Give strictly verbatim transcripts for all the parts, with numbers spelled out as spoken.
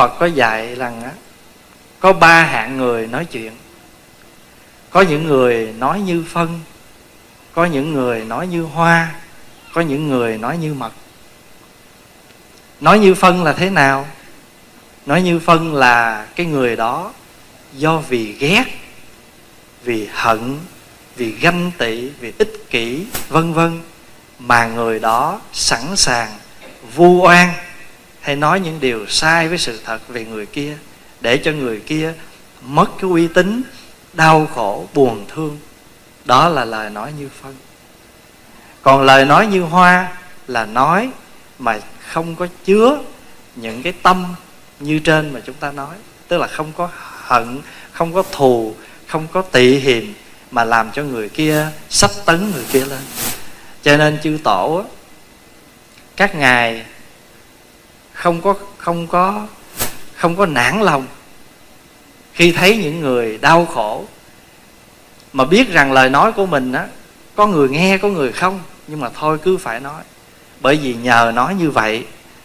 Phật có dạy rằng á, có ba hạng người nói chuyện. Có những người nói như phân, có những người nói như hoa, có những người nói như mật. Nói như phân là thế nào? Nói như phân là cái người đó do vì ghét, vì hận, vì ganh tị, vì ích kỷ, vân vân, mà người đó sẵn sàng vu oan hay nói những điều sai với sự thật về người kia, để cho người kia mất cái uy tín, đau khổ, buồn thương. Đó là lời nói như phân. Còn lời nói như hoa là nói mà không có chứa những cái tâm như trên mà chúng ta nói. Tức là không có hận, không có thù, không có tị hiềm, mà làm cho người kia sách tấn người kia lên. Cho nên chư tổ, các ngài không có không có không có nản lòng khi thấy những người đau khổ, mà biết rằng lời nói của mình á, có người nghe có người không, nhưng mà thôi cứ phải nói. Bởi vì nhờ nói như vậy,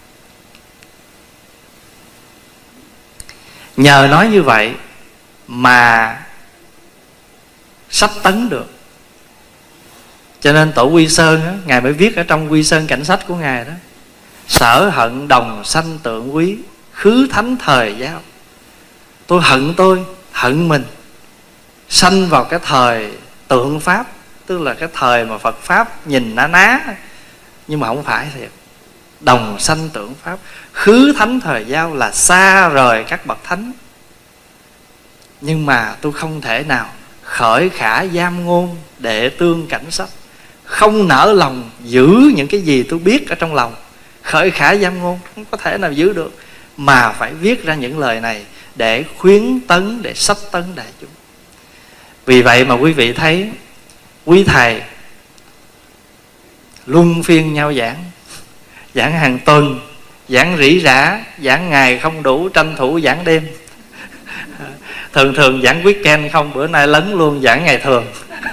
nhờ nói như vậy mà sách tấn được. Cho nên tổ Quy Sơn á, ngài mới viết ở trong Quy Sơn Cảnh Sách của ngài đó: sở hận đồng sanh tượng quý, khứ thánh thời giao. Tôi hận tôi, hận mình, sanh vào cái thời tượng Pháp, tức là cái thời mà Phật Pháp nhìn ná ná, nhưng mà không phải thiệt. Đồng sanh tượng Pháp, khứ thánh thời giao là xa rời các bậc thánh. Nhưng mà tôi không thể nào khởi khả giam ngôn đệ tương cảnh sách, không nỡ lòng giữ những cái gì tôi biết ở trong lòng. Khởi khả giam ngôn, không có thể nào giữ được, mà phải viết ra những lời này để khuyến tấn, để sách tấn đại chúng. Vì vậy mà quý vị thấy quý thầy luân phiên nhau giảng, giảng hàng tuần, giảng rỉ rả, giảng ngày không đủ tranh thủ giảng đêm. Thường thường giảng weekend không, bữa nay lấn luôn giảng ngày thường.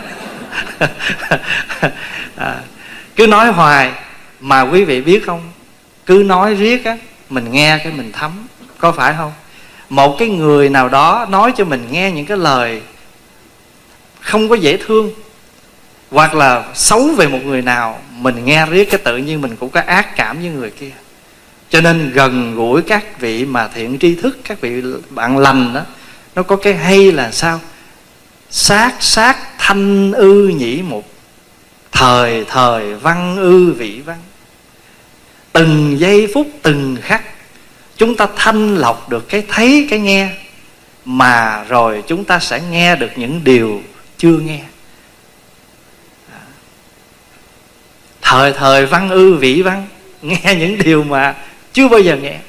à, cứ nói hoài. Mà quý vị biết không, cứ nói riết á, mình nghe cái mình thấm, có phải không? Một cái người nào đó nói cho mình nghe những cái lời không có dễ thương, hoặc là xấu về một người nào, mình nghe riết cái tự nhiên mình cũng có ác cảm với người kia. Cho nên gần gũi các vị mà thiện tri thức, các vị bạn lành đó, nó có cái hay là sao? Sát sát thanh ư nhĩ mục, thời thời văn ư vị văn. Từng giây phút từng khắc chúng ta thanh lọc được cái thấy cái nghe, mà rồi chúng ta sẽ nghe được những điều chưa nghe. Thời thời văn ư vị văn, nghe những điều mà chưa bao giờ nghe.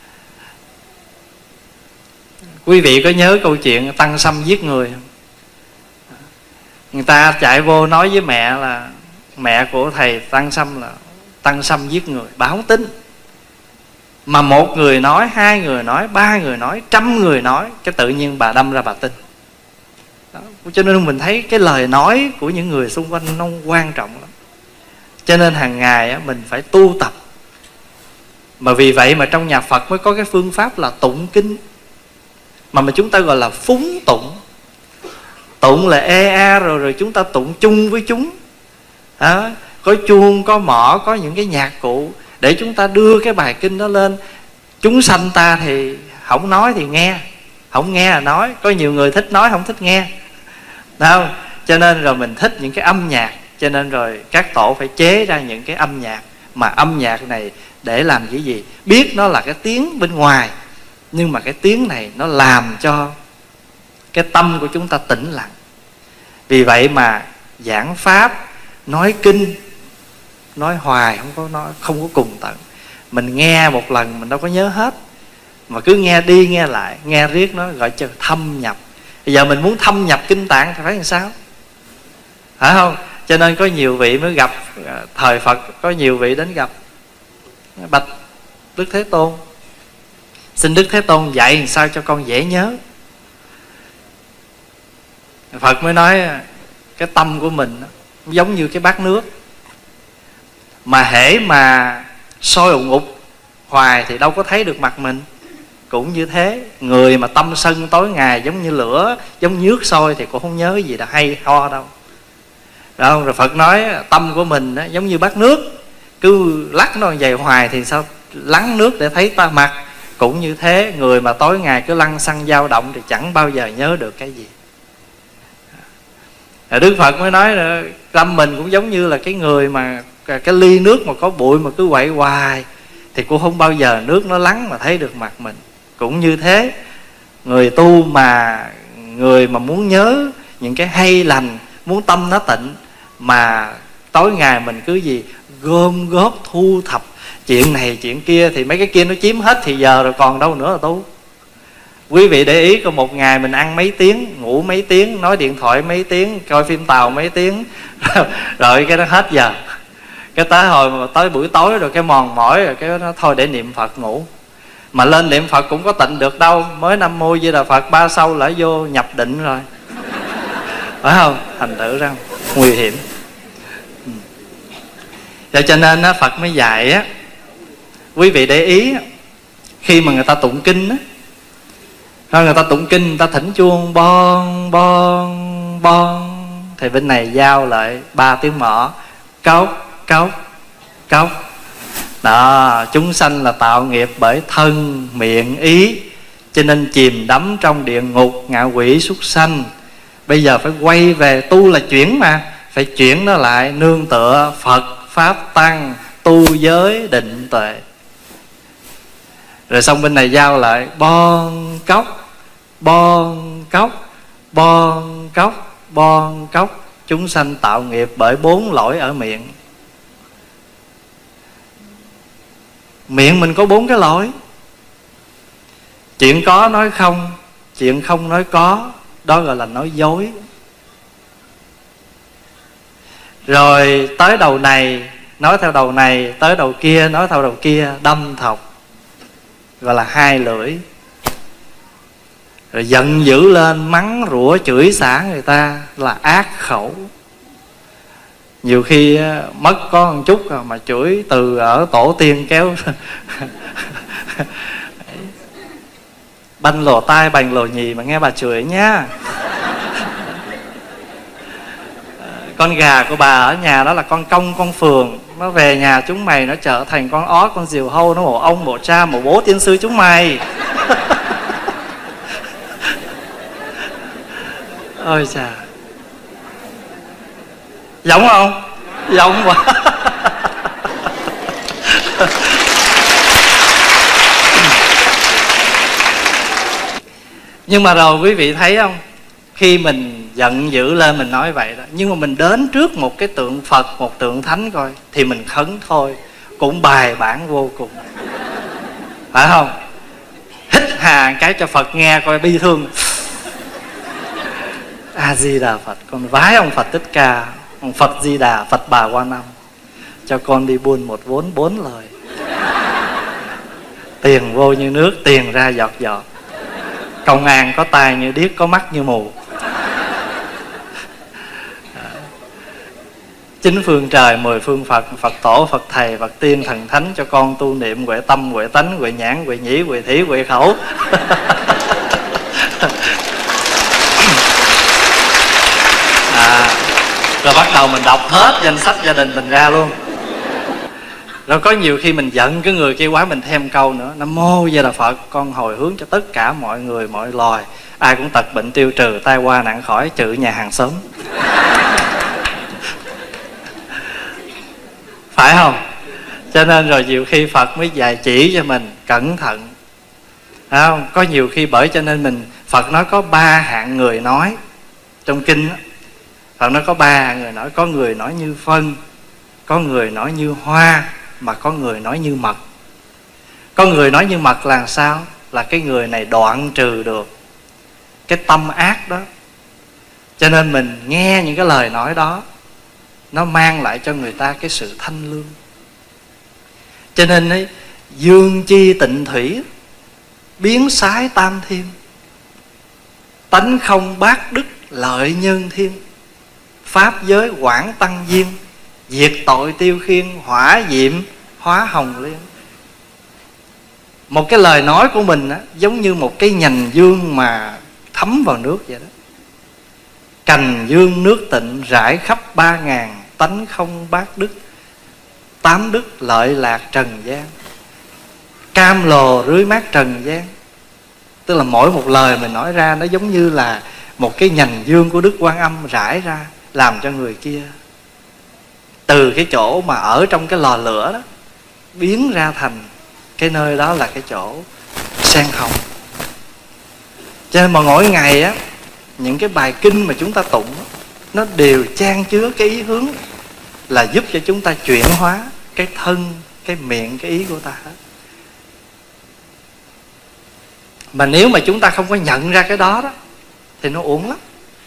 Quý vị có nhớ câu chuyện Tăng Sâm giết người không? Người ta chạy vô nói với mẹ là mẹ của thầy Tăng Sâm là Tăng Sâm giết người, báo tin. Mà một người nói, hai người nói, ba người nói, trăm người nói, cái tự nhiên bà đâm ra bà tin. Đó. Cho nên mình thấy cái lời nói của những người xung quanh nó quan trọng lắm. Cho nên hàng ngày á, mình phải tu tập. Mà vì vậy mà trong nhà Phật mới có cái phương pháp là tụng kinh, mà mà chúng ta gọi là phúng tụng. Tụng là e a rồi rồi chúng ta tụng chung với chúng. Đó. Có chuông, có mõ, có những cái nhạc cụ để chúng ta đưa cái bài kinh đó lên. Chúng sanh ta thì không nói thì nghe, không nghe là nói. Có nhiều người thích nói không thích nghe. Đâu? Cho nên rồi mình thích những cái âm nhạc, cho nên rồi các tổ phải chế ra những cái âm nhạc. Mà âm nhạc này để làm cái gì? Biết nó là cái tiếng bên ngoài, nhưng mà cái tiếng này nó làm cho cái tâm của chúng ta tĩnh lặng. Vì vậy mà giảng pháp, nói kinh, nói hoài không có nói, không có cùng tận. Mình nghe một lần mình đâu có nhớ hết, mà cứ nghe đi nghe lại, nghe riết nó gọi cho thâm nhập. Bây giờ mình muốn thâm nhập kinh tạng thì phải làm sao? Phải không? Cho nên có nhiều vị mới gặp thời Phật, có nhiều vị đến gặp bạch Đức Thế Tôn, xin Đức Thế Tôn dạy làm sao cho con dễ nhớ. Phật mới nói cái tâm của mình giống như cái bát nước, mà hễ mà sôi ủng ục hoài thì đâu có thấy được mặt mình. cũng như thế. Người mà tâm sân tối ngày giống như lửa, giống nước sôi thì cũng không nhớ gì là hay ho đâu. Rồi, rồi Phật nói tâm của mình đó, giống như bát nước, cứ lắc nó vậy hoài thì sao lắng nước để thấy ta mặt. Cũng như thế, người mà tối ngày cứ lăng xăng dao động thì chẳng bao giờ nhớ được cái gì. Đức Phật mới nói là tâm mình cũng giống như là cái người mà cái ly nước mà có bụi mà cứ quậy hoài thì cũng không bao giờ nước nó lắng mà thấy được mặt mình. Cũng như thế, người tu mà người mà muốn nhớ những cái hay lành, muốn tâm nó tịnh, mà tối ngày mình cứ gì gom góp thu thập chuyện này chuyện kia thì mấy cái kia nó chiếm hết thì giờ rồi còn đâu nữa là tu. Quý vị để ý có một ngày mình ăn mấy tiếng, ngủ mấy tiếng, nói điện thoại mấy tiếng, coi phim Tàu mấy tiếng rồi cái nó hết giờ. Cái tới hồi mà tới buổi tối rồi cái mòn mỏi rồi cái nó thôi để niệm Phật ngủ. Mà lên niệm Phật cũng có tịnh được đâu, mới Nam Mô Di Đà Phật ba sâu lại vô nhập định rồi. Phải không? Thành tựu ra nguy hiểm. Rồi cho nên á, Phật mới dạy á, quý vị để ý khi mà người ta tụng kinh á, thôi người ta tụng kinh, người ta thỉnh chuông bon bon bon thì bên này giao lại ba tiếng mõ cốc cốc cốc. Đó, chúng sanh là tạo nghiệp bởi thân miệng ý, cho nên chìm đắm trong địa ngục ngạ quỷ súc sanh. Bây giờ phải quay về tu là chuyển mà, phải chuyển nó lại nương tựa Phật Pháp Tăng, tu giới định tuệ. Rồi xong bên này giao lại bon cốc bon cốc bon cốc bon cốc. Chúng sanh tạo nghiệp bởi bốn lỗi ở miệng. Miệng mình có bốn cái lỗi: chuyện có nói không, chuyện không nói có, đó gọi là nói dối. Rồi tới đầu này nói theo đầu này, tới đầu kia nói theo đầu kia, đâm thọc, gọi là hai lưỡi. Rồi giận dữ lên mắng rủa chửi xả người ta là ác khẩu. Nhiều khi mất có một chút mà chửi từ ở tổ tiên kéo banh lồ tai bành lồ nhì mà nghe bà chửi nhá. Con gà của bà ở nhà đó là con công con phường, nó về nhà chúng mày nó trở thành con ó con diều hâu, nó mổ ông mổ cha mổ bố tiên sư chúng mày. Ôi chà, giống không? Giống quá. Nhưng mà rồi quý vị thấy không, khi mình giận dữ lên mình nói vậy đó, nhưng mà mình đến trước một cái tượng Phật, một tượng Thánh coi thì mình khấn thôi cũng bài bản vô cùng, phải không? Hít hà cái cho Phật nghe coi bi thương. A Di Đà Phật, con vái ông Phật Thích Ca, ông Phật Di Đà, Phật Bà Quan Âm, cho con đi buôn một vốn bốn lời. Tiền vô như nước, tiền ra giọt giọt. Công an có tai như điếc, có mắt như mù. Chín phương trời, mười phương Phật, Phật tổ, Phật thầy, Phật tiên, thần thánh cho con tu niệm huệ tâm, huệ tánh, huệ nhãn, huệ nhĩ, huệ thí, huệ khẩu. À, rồi bắt đầu mình đọc hết danh sách gia đình mình ra luôn. Rồi có nhiều khi mình giận cái người kia quá, mình thêm câu nữa: Nam Mô Di Đà Phật, con hồi hướng cho tất cả mọi người mọi loài, ai cũng tật bệnh tiêu trừ, tai qua nạn khỏi, trừ nhà hàng xóm. Phải không? Cho nên rồi nhiều khi Phật mới dạy chỉ cho mình cẩn thận. Phải không? Có nhiều khi bởi cho nên mình, Phật nói có ba hạng người nói trong kinh đó. Phật nói có ba hạng người nói: có người nói như phân, có người nói như hoa, mà có người nói như mật. Có người nói như mật là sao? Là cái người này đoạn trừ được cái tâm ác đó. Cho nên mình nghe những cái lời nói đó, nó mang lại cho người ta cái sự thanh lương. Cho nên ấy, dương chi tịnh thủy, biến sái tam thiên, tánh không bát đức lợi nhân thiên, pháp giới quảng tăng duyên, diệt tội tiêu khiên, hỏa diệm hóa hồng liên. Một cái lời nói của mình á, giống như một cái nhành dương mà thấm vào nước vậy đó. Cành dương nước tịnh rải khắp ba ngàn, tánh không bát đức, tám đức lợi lạc trần gian. Cam lồ rưới mát trần gian. Tức là mỗi một lời mình nói ra nó giống như là một cái nhành dương của Đức Quan Âm rải ra, làm cho người kia từ cái chỗ mà ở trong cái lò lửa đó biến ra thành cái nơi đó là cái chỗ sen hồng. Cho nên mà mỗi ngày á, những cái bài kinh mà chúng ta tụng nó đều chan chứa cái ý hướng là giúp cho chúng ta chuyển hóa cái thân, cái miệng, cái ý của ta hết. Mà nếu mà chúng ta không có nhận ra cái đó đó thì nó uổng lắm.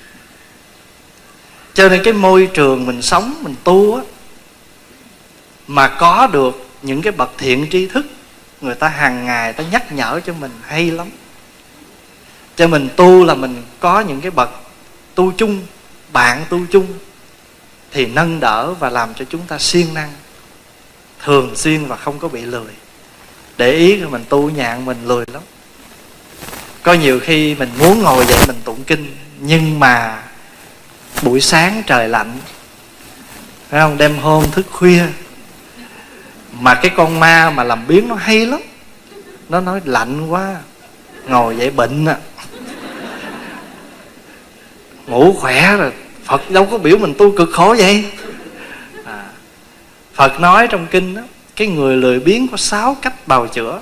Cho nên cái môi trường mình sống, mình tu á, mà có được những cái bậc thiện tri thức, người ta hàng ngày ta nhắc nhở cho mình hay lắm. Cho mình tu là mình có những cái bậc tu chung, bạn tu chung thì nâng đỡ và làm cho chúng ta siêng năng, thường xuyên và không có bị lười. Để ý là mình tu nhàn mình lười lắm. Có nhiều khi mình muốn ngồi dậy mình tụng kinh, nhưng mà buổi sáng trời lạnh, phải không? Đêm hôm thức khuya, mà cái con ma mà làm biếng nó hay lắm. Nó nói lạnh quá, ngồi dậy bệnh à, ngủ khỏe rồi. Phật đâu có biểu mình tu cực khổ vậy à. Phật nói trong kinh đó, cái người lười biếng có sáu cách bào chữa.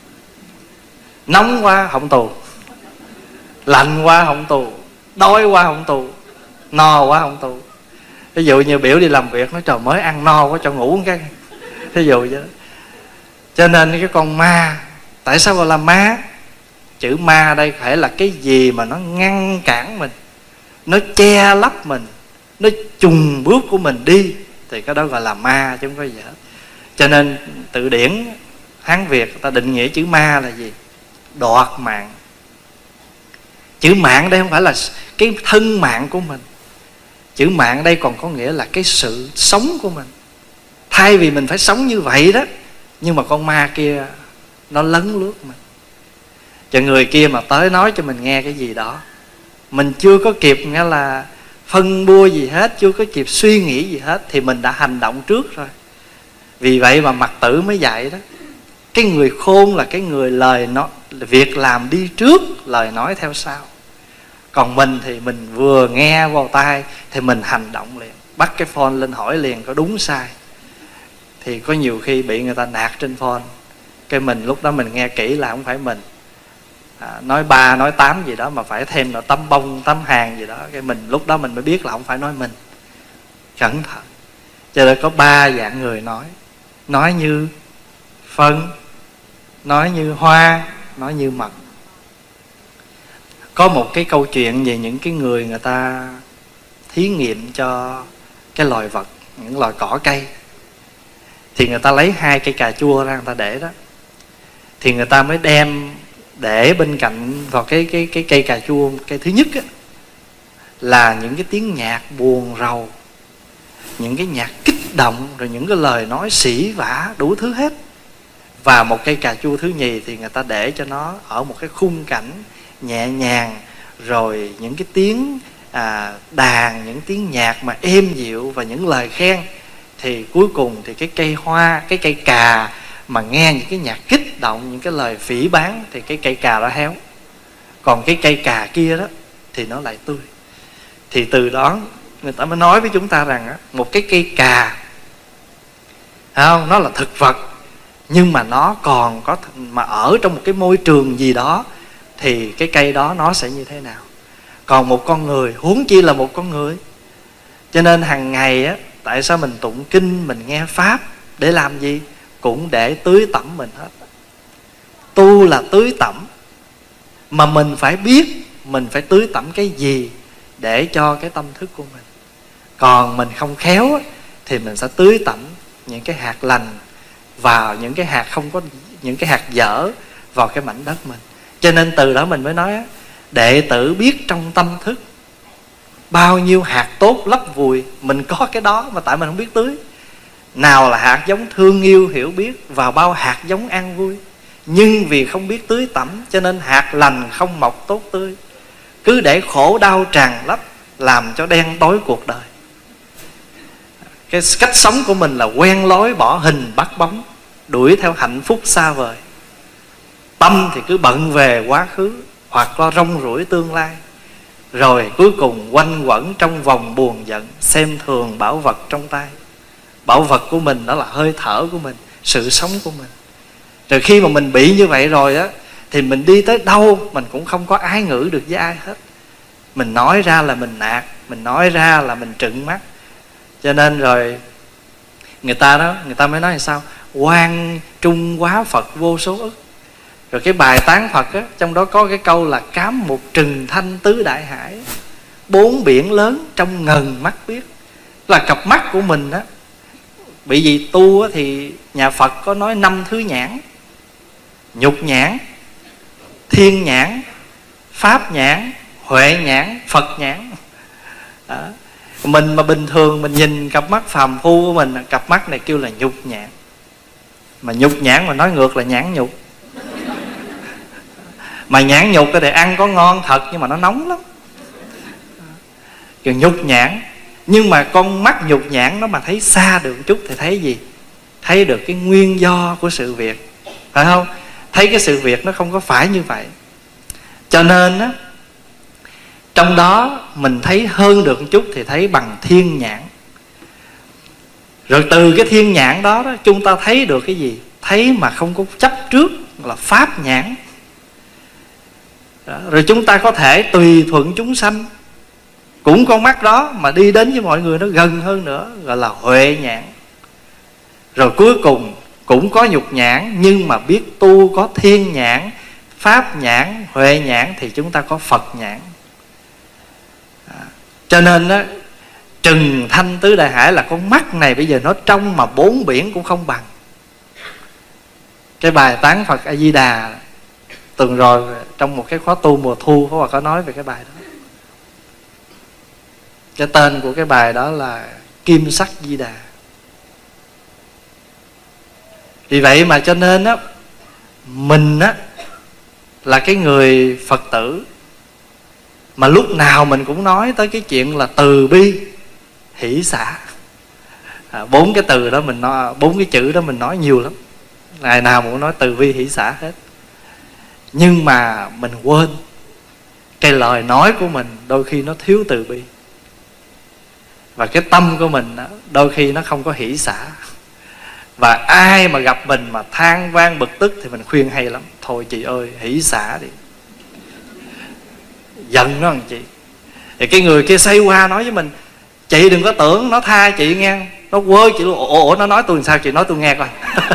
Nóng qua không tù, lạnh qua không tù, đói qua không tù, no quá không tù. Ví dụ như biểu đi làm việc, nói trời mới ăn no quá cho ngủ một cái, ví dụ vậy đó. Cho nên cái con ma, tại sao gọi là ma? Chữ ma đây phải là cái gì mà nó ngăn cản mình, nó che lấp mình, nó chùng bước của mình đi, thì cái đó gọi là ma chứ không có gì hết. Cho nên từ điển Hán Việt người ta định nghĩa chữ ma là gì? Đoạt mạng. Chữ mạng đây không phải là cái thân mạng của mình. Chữ mạng đây còn có nghĩa là cái sự sống của mình. Thay vì mình phải sống như vậy đó, nhưng mà con ma kia nó lấn lướt mình. Cho người kia mà tới nói cho mình nghe cái gì đó, mình chưa có kịp nghĩa là phân bua gì hết, chưa có kịp suy nghĩ gì hết, thì mình đã hành động trước rồi. Vì vậy mà Mật Tử mới dạy đó, cái người khôn là cái người lời nói, việc làm đi trước, lời nói theo sau. Còn mình thì mình vừa nghe vào tai thì mình hành động liền, bắt cái phone lên hỏi liền có đúng sai. Thì có nhiều khi bị người ta nạt trên phone, cái mình lúc đó mình nghe kỹ là không phải mình à, nói ba nói tám gì đó mà phải thêm là tấm bông tấm hàng gì đó, cái mình lúc đó mình mới biết là không phải nói mình. Cẩn thận. Cho nên có ba dạng người nói: nói như phân, nói như hoa, nói như mật. Có một cái câu chuyện về những cái người người ta thí nghiệm cho cái loài vật, những loài cỏ cây. Thì người ta lấy hai cây cà chua ra người ta để đó. Thì người ta mới đem để bên cạnh vào cái cái cái cây cà chua, cây thứ nhất á, là những cái tiếng nhạc buồn rầu, những cái nhạc kích động, rồi những cái lời nói sỉ vả đủ thứ hết. Và một cây cà chua thứ nhì thì người ta để cho nó ở một cái khung cảnh nhẹ nhàng, rồi những cái tiếng à, đàn, những tiếng nhạc mà êm dịu và những lời khen. Thì cuối cùng thì cái cây hoa, cái cây cà mà nghe những cái nhạc kích động, những cái lời phỉ báng, thì cái cây cà đó héo. Còn cái cây cà kia đó thì nó lại tươi. Thì từ đó người ta mới nói với chúng ta rằng á, một cái cây cà, không, nó là thực vật, nhưng mà nó còn có mà ở trong một cái môi trường gì đó thì cái cây đó nó sẽ như thế nào. Còn một con người, huống chi là một con người. Cho nên hàng ngày á, tại sao mình tụng kinh, mình nghe pháp để làm gì? Cũng để tưới tẩm mình hết. Tu là tưới tẩm, mà mình phải biết mình phải tưới tẩm cái gì để cho cái tâm thức của mình. Còn mình không khéo á, thì mình sẽ tưới tẩm những cái hạt lành vào những cái hạt không có, những cái hạt dở vào cái mảnh đất mình. Cho nên từ đó mình mới nói á, đệ tử biết trong tâm thức bao nhiêu hạt tốt lấp vùi. Mình có cái đó mà tại mình không biết tưới. Nào là hạt giống thương yêu hiểu biết, vào bao hạt giống an vui. nhưng vì không biết tưới tẩm cho nên hạt lành không mọc tốt tươi, cứ để khổ đau tràn lấp làm cho đen tối cuộc đời. Cái cách sống của mình là quen lối bỏ hình bắt bóng, đuổi theo hạnh phúc xa vời. Tâm thì cứ bận về quá khứ hoặc lo rong ruổi tương lai, rồi cuối cùng quanh quẩn trong vòng buồn giận, xem thường bảo vật trong tay. Bảo vật của mình đó là hơi thở của mình, sự sống của mình. Rồi khi mà mình bị như vậy rồi á, thì mình đi tới đâu mình cũng không có ái ngữ được với ai hết. Mình nói ra là mình nạt, mình nói ra là mình trừng mắt. Cho nên rồi người ta đó, người ta mới nói là sao? Quan trung quá Phật vô số ức. Rồi cái bài tán Phật á, trong đó có cái câu là cám một trừng thanh tứ đại hải, bốn biển lớn trong ngần mắt biết. Là cặp mắt của mình á, bị gì tu á, thì nhà Phật có nói năm thứ nhãn: nhục nhãn, thiên nhãn, pháp nhãn, huệ nhãn, Phật nhãn. Đó. Mình mà bình thường mình nhìn cặp mắt phàm phu của mình, cặp mắt này kêu là nhục nhãn. Mà nhục nhãn mà nói ngược là nhãn nhục. Mà nhãn nhục thì ăn có ngon thật, nhưng mà nó nóng lắm. Kiểu nhục nhãn. Nhưng mà con mắt nhục nhãn nó mà thấy xa được một chút thì thấy gì? Thấy được cái nguyên do của sự việc, phải không? Thấy cái sự việc nó không có phải như vậy. Cho nên á, trong đó mình thấy hơn được một chút thì thấy bằng thiên nhãn. Rồi từ cái thiên nhãn đó, đó chúng ta thấy được cái gì? Thấy mà không có chấp trước, là pháp nhãn. Đó. Rồi chúng ta có thể tùy thuận chúng sanh, cũng con mắt đó mà đi đến với mọi người nó gần hơn nữa, gọi là huệ nhãn. Rồi cuối cùng cũng có nhục nhãn, nhưng mà biết tu có thiên nhãn, pháp nhãn, huệ nhãn thì chúng ta có Phật nhãn. À, cho nên đó, trừng thanh tứ đại hải là con mắt này bây giờ nó trong mà bốn biển cũng không bằng. Cái bài tán Phật A Di Đà tuần rồi trong một cái khóa tu mùa thu, Pháp Hòa có nói về cái bài đó. Cái tên của cái bài đó là Kim Sắc Di Đà. Vì vậy mà cho nên á, mình á là cái người Phật tử mà lúc nào mình cũng nói tới cái chuyện là từ bi, hỷ xả. à, Bốn cái từ đó mình nói, bốn cái chữ đó mình nói nhiều lắm. Ngày nào cũng nói từ bi hỷ xả hết. Nhưng mà mình quên cái lời nói của mình đôi khi nó thiếu từ bi, và cái tâm của mình đó, đôi khi nó không có hỷ xả. Và ai mà gặp mình mà than vang bực tức thì mình khuyên hay lắm: thôi chị ơi, hỷ xả đi, giận nó làm chị. Thì cái người kia xoay qua nói với mình: chị đừng có tưởng nó tha chị nghe, nó quơ chị luôn. Ủa, ủa nó nói tôi làm sao? Chị nói tôi nghe coi.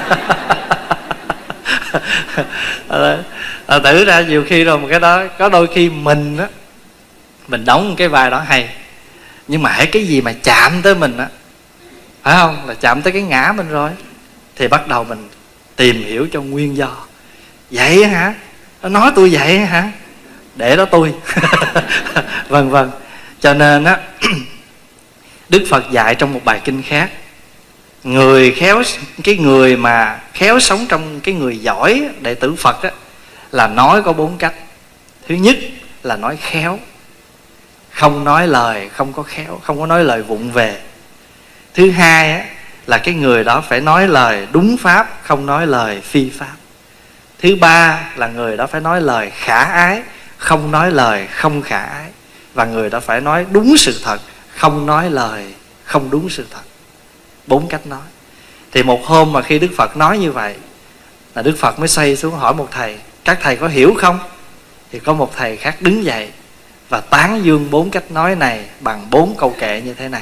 À, tử ra nhiều khi rồi một cái đó, có đôi khi mình á, mình đóng cái vai đó hay, nhưng mà hãy cái gì mà chạm tới mình á, phải không, là chạm tới cái ngã mình rồi, thì bắt đầu mình tìm hiểu cho nguyên do. Vậy hả? Nó nói tôi vậy hả? Để đó tôi. Vân vân. Cho nên á, Đức Phật dạy trong một bài kinh khác, người khéo, cái người mà khéo sống trong cái người giỏi đệ tử Phật á, là nói có bốn cách. Thứ nhất là nói khéo, không nói lời không có khéo, không có nói lời vụng về. Thứ hai á, là cái người đó phải nói lời đúng pháp, không nói lời phi pháp. Thứ ba là người đó phải nói lời khả ái, không nói lời không khả ái. Và người đó phải nói đúng sự thật, không nói lời không đúng sự thật. Bốn cách nói. Thì một hôm mà khi Đức Phật nói như vậy, là Đức Phật mới xoay xuống hỏi một thầy: các thầy có hiểu không? Thì có một thầy khác đứng dậy và tán dương bốn cách nói này bằng bốn câu kệ như thế này.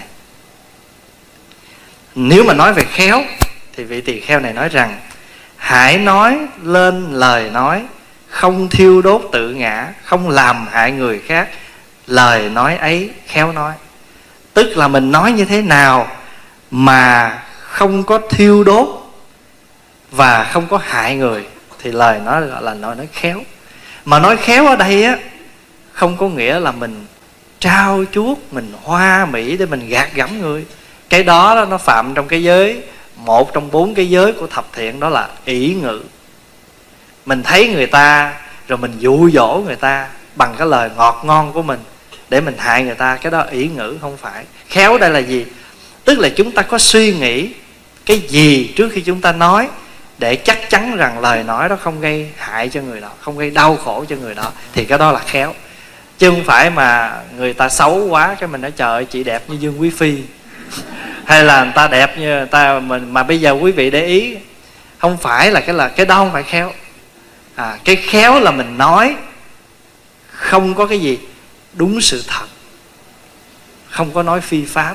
Nếu mà nói về khéo thì vị tỳ kheo này nói rằng: hãy nói lên lời nói, không thiêu đốt tự ngã, không làm hại người khác, lời nói ấy khéo nói. Tức là mình nói như thế nào mà không có thiêu đốt và không có hại người thì lời nói gọi là nói nói khéo. Mà nói khéo ở đây á, không có nghĩa là mình trao chuốt, mình hoa mỹ để mình gạt gẫm người. Cái đó, đó nó phạm trong cái giới, một trong bốn cái giới của thập thiện, đó là ỷ ngữ. Mình thấy người ta rồi mình dụ dỗ người ta bằng cái lời ngọt ngon của mình để mình hại người ta, cái đó ỷ ngữ không phải. Khéo đây là gì? Tức là chúng ta có suy nghĩ cái gì trước khi chúng ta nói, để chắc chắn rằng lời nói đó không gây hại cho người đó, không gây đau khổ cho người đó, thì cái đó là khéo. Chứ không phải mà người ta xấu quá cái mình nói trời ơi chị đẹp như Dương Quý Phi hay là người ta đẹp như người ta mình. Mà bây giờ quý vị để ý, không phải là cái là cái đó không phải khéo. À, cái khéo là mình nói không có cái gì, đúng sự thật, không có nói phi pháp,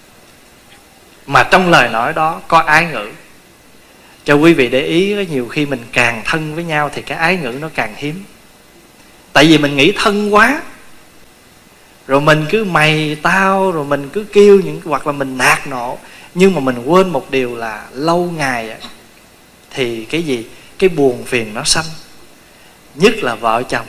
mà trong lời nói đó có ái ngữ. Cho quý vị để ý, nhiều khi mình càng thân với nhau thì cái ái ngữ nó càng hiếm. Tại vì mình nghĩ thân quá, rồi mình cứ mày tao, rồi mình cứ kêu những, hoặc là mình nạt nộ. Nhưng mà mình quên một điều là lâu ngày thì cái gì? Cái buồn phiền nó sanh. Nhất là vợ chồng,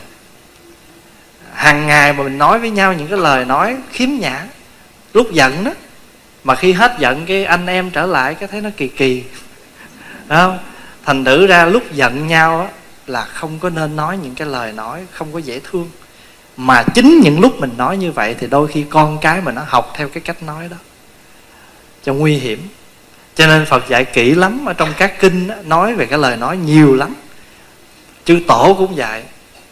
hàng ngày mà mình nói với nhau những cái lời nói khiếm nhã lúc giận đó, mà khi hết giận cái anh em trở lại cái thấy nó kỳ kỳ, đúng không? Thành thử ra lúc giận nhau á, là không có nên nói những cái lời nói không có dễ thương. Mà chính những lúc mình nói như vậy thì đôi khi con cái mình nó học theo cái cách nói đó, cho nguy hiểm. Cho nên Phật dạy kỹ lắm, ở trong các kinh đó, nói về cái lời nói nhiều lắm. Chư Tổ cũng dạy.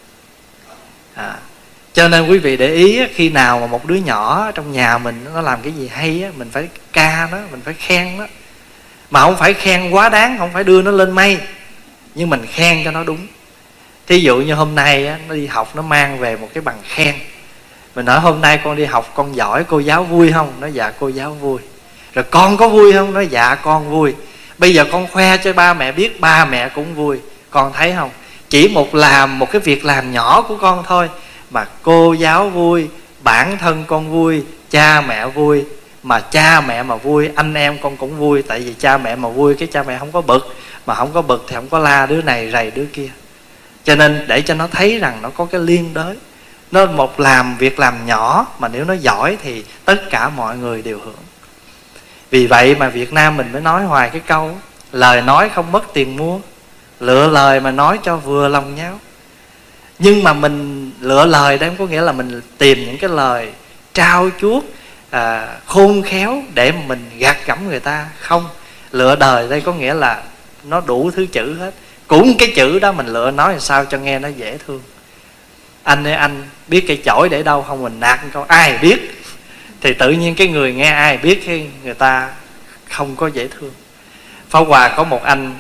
à, Cho nên quý vị để ý, khi nào mà một đứa nhỏ trong nhà mình nó làm cái gì hay á, mình phải ca nó, mình phải khen nó. Mà không phải khen quá đáng, không phải đưa nó lên mây, nhưng mình khen cho nó đúng. Thí dụ như hôm nay á, nó đi học nó mang về một cái bằng khen. Mình nói hôm nay con đi học con giỏi, cô giáo vui không? Nó dạ cô giáo vui. Rồi con có vui không? Nó dạ con vui. Bây giờ con khoe cho ba mẹ biết, ba mẹ cũng vui. Con thấy không? Chỉ một làm một cái việc làm nhỏ của con thôi mà cô giáo vui, bản thân con vui, cha mẹ vui. Mà cha mẹ mà vui, anh em con cũng vui. Tại vì cha mẹ mà vui, cái cha mẹ không có bực. Mà không có bực thì không có la đứa này rầy đứa kia. Cho nên để cho nó thấy rằng nó có cái liên đới. Nó một làm việc làm nhỏ mà nếu nó giỏi thì tất cả mọi người đều hưởng. Vì vậy mà Việt Nam mình mới nói hoài cái câu lời nói không mất tiền mua, lựa lời mà nói cho vừa lòng nhau. Nhưng mà mình lựa lời đây không có nghĩa là mình tìm những cái lời trao chuốt, à, khôn khéo để mà mình gạt gẫm người ta. Không, lựa đời đây có nghĩa là nó đủ thứ chữ hết. Cũng cái chữ đó mình lựa nói làm sao cho nghe nó dễ thương. Anh ơi anh biết cây chổi để đâu không? Mình nạt câu ai biết, thì tự nhiên cái người nghe ai biết khi người ta không có dễ thương. Pháp Hòa có một anh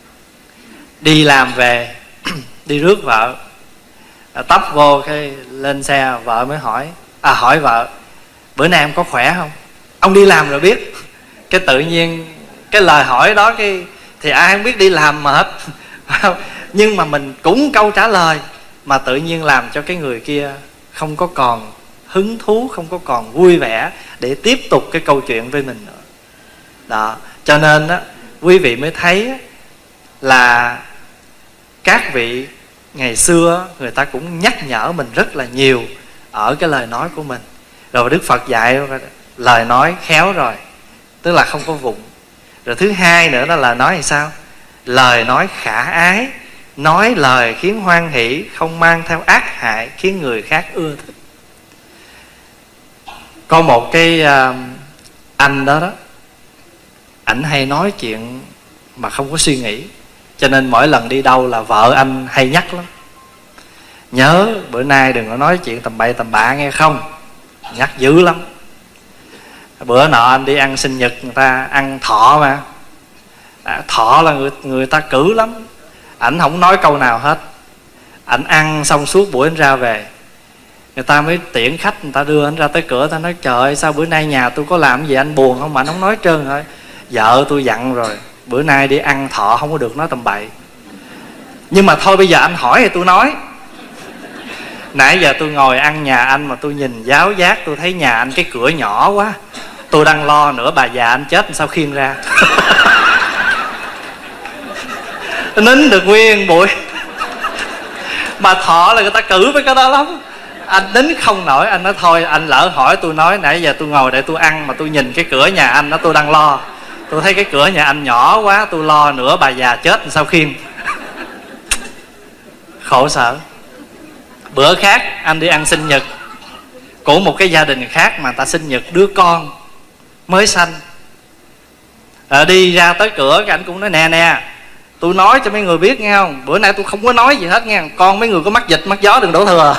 đi làm về đi rước vợ, tấp vô cái lên xe, vợ mới hỏi, à hỏi vợ bữa nay em có khỏe không? Ông đi làm rồi biết. Cái tự nhiên cái lời hỏi đó cái thì ai không biết đi làm mệt nhưng mà mình cũng câu trả lời mà tự nhiên làm cho cái người kia không có còn hứng thú, không có còn vui vẻ để tiếp tục cái câu chuyện với mình nữa. Đó, cho nên á, quý vị mới thấy á, là các vị ngày xưa người ta cũng nhắc nhở mình rất là nhiều ở cái lời nói của mình. Rồi Đức Phật dạy lời nói khéo rồi, tức là không có vụng. Rồi thứ hai nữa đó là nói làm sao? Lời nói khả ái, nói lời khiến hoan hỷ, không mang theo ác hại, khiến người khác ưa thích. Có một cái uh, anh đó đó, ảnh hay nói chuyện mà không có suy nghĩ, cho nên mỗi lần đi đâu là vợ anh hay nhắc lắm. Nhớ bữa nay đừng có nói chuyện tầm bậy tầm bạ nghe không? Nhắc dữ lắm. Bữa nọ anh đi ăn sinh nhật người ta, ăn thọ mà, à, thọ là người, người ta cử lắm. Ảnh không nói câu nào hết. Ảnh ăn xong suốt buổi anh ra về, người ta mới tiễn khách, người ta đưa anh ra tới cửa, ta nói trời ơi sao bữa nay nhà tôi có làm gì anh buồn không? Mà anh không nói trơn thôi. Vợ tôi dặn rồi, bữa nay đi ăn thọ không có được nói tầm bậy. Nhưng mà thôi bây giờ anh hỏi thì tôi nói. Nãy giờ tôi ngồi ăn nhà anh mà tôi nhìn giáo giác, tôi thấy nhà anh cái cửa nhỏ quá, tôi đang lo nữa bà già anh chết sao khiêng ra. Nín được nguyên buổi. Mà thọ là người ta cử với cái đó lắm. Anh nín không nổi, anh nói thôi anh lỡ hỏi tôi nói nãy giờ tôi ngồi để tôi ăn mà tôi nhìn cái cửa nhà anh đó tôi đang lo. Tôi thấy cái cửa nhà anh nhỏ quá, tôi lo nữa bà già chết sao khiêng. khổ sở. Bữa khác anh đi ăn sinh nhật của một cái gia đình khác mà ta sinh nhật đứa con mới sanh. À, đi ra tới cửa cái anh cũng nói nè nè, tôi nói cho mấy người biết nghe không, bữa nay tôi không có nói gì hết nghe, con mấy người có mắc dịch mắc gió đừng đổ thừa.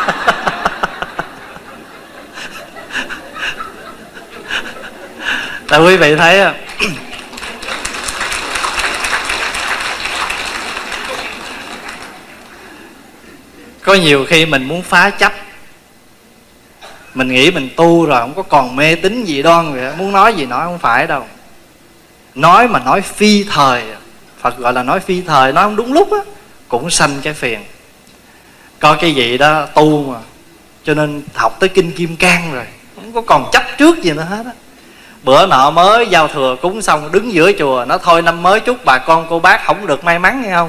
Tại quý vị thấy có nhiều khi mình muốn phá chấp, mình nghĩ mình tu rồi không có còn mê tín gì đoan vậy, muốn nói gì nói, không phải đâu. Nói mà nói phi thời, Phật gọi là nói phi thời, nói không đúng lúc á, cũng sanh cái phiền. Coi cái gì đó tu mà, cho nên học tới kinh Kim Cang rồi, không có còn chấp trước gì nữa hết á. Bữa nọ mới giao thừa cúng xong, đứng giữa chùa, nó thôi năm mới chúc bà con cô bác không được may mắn nghe không.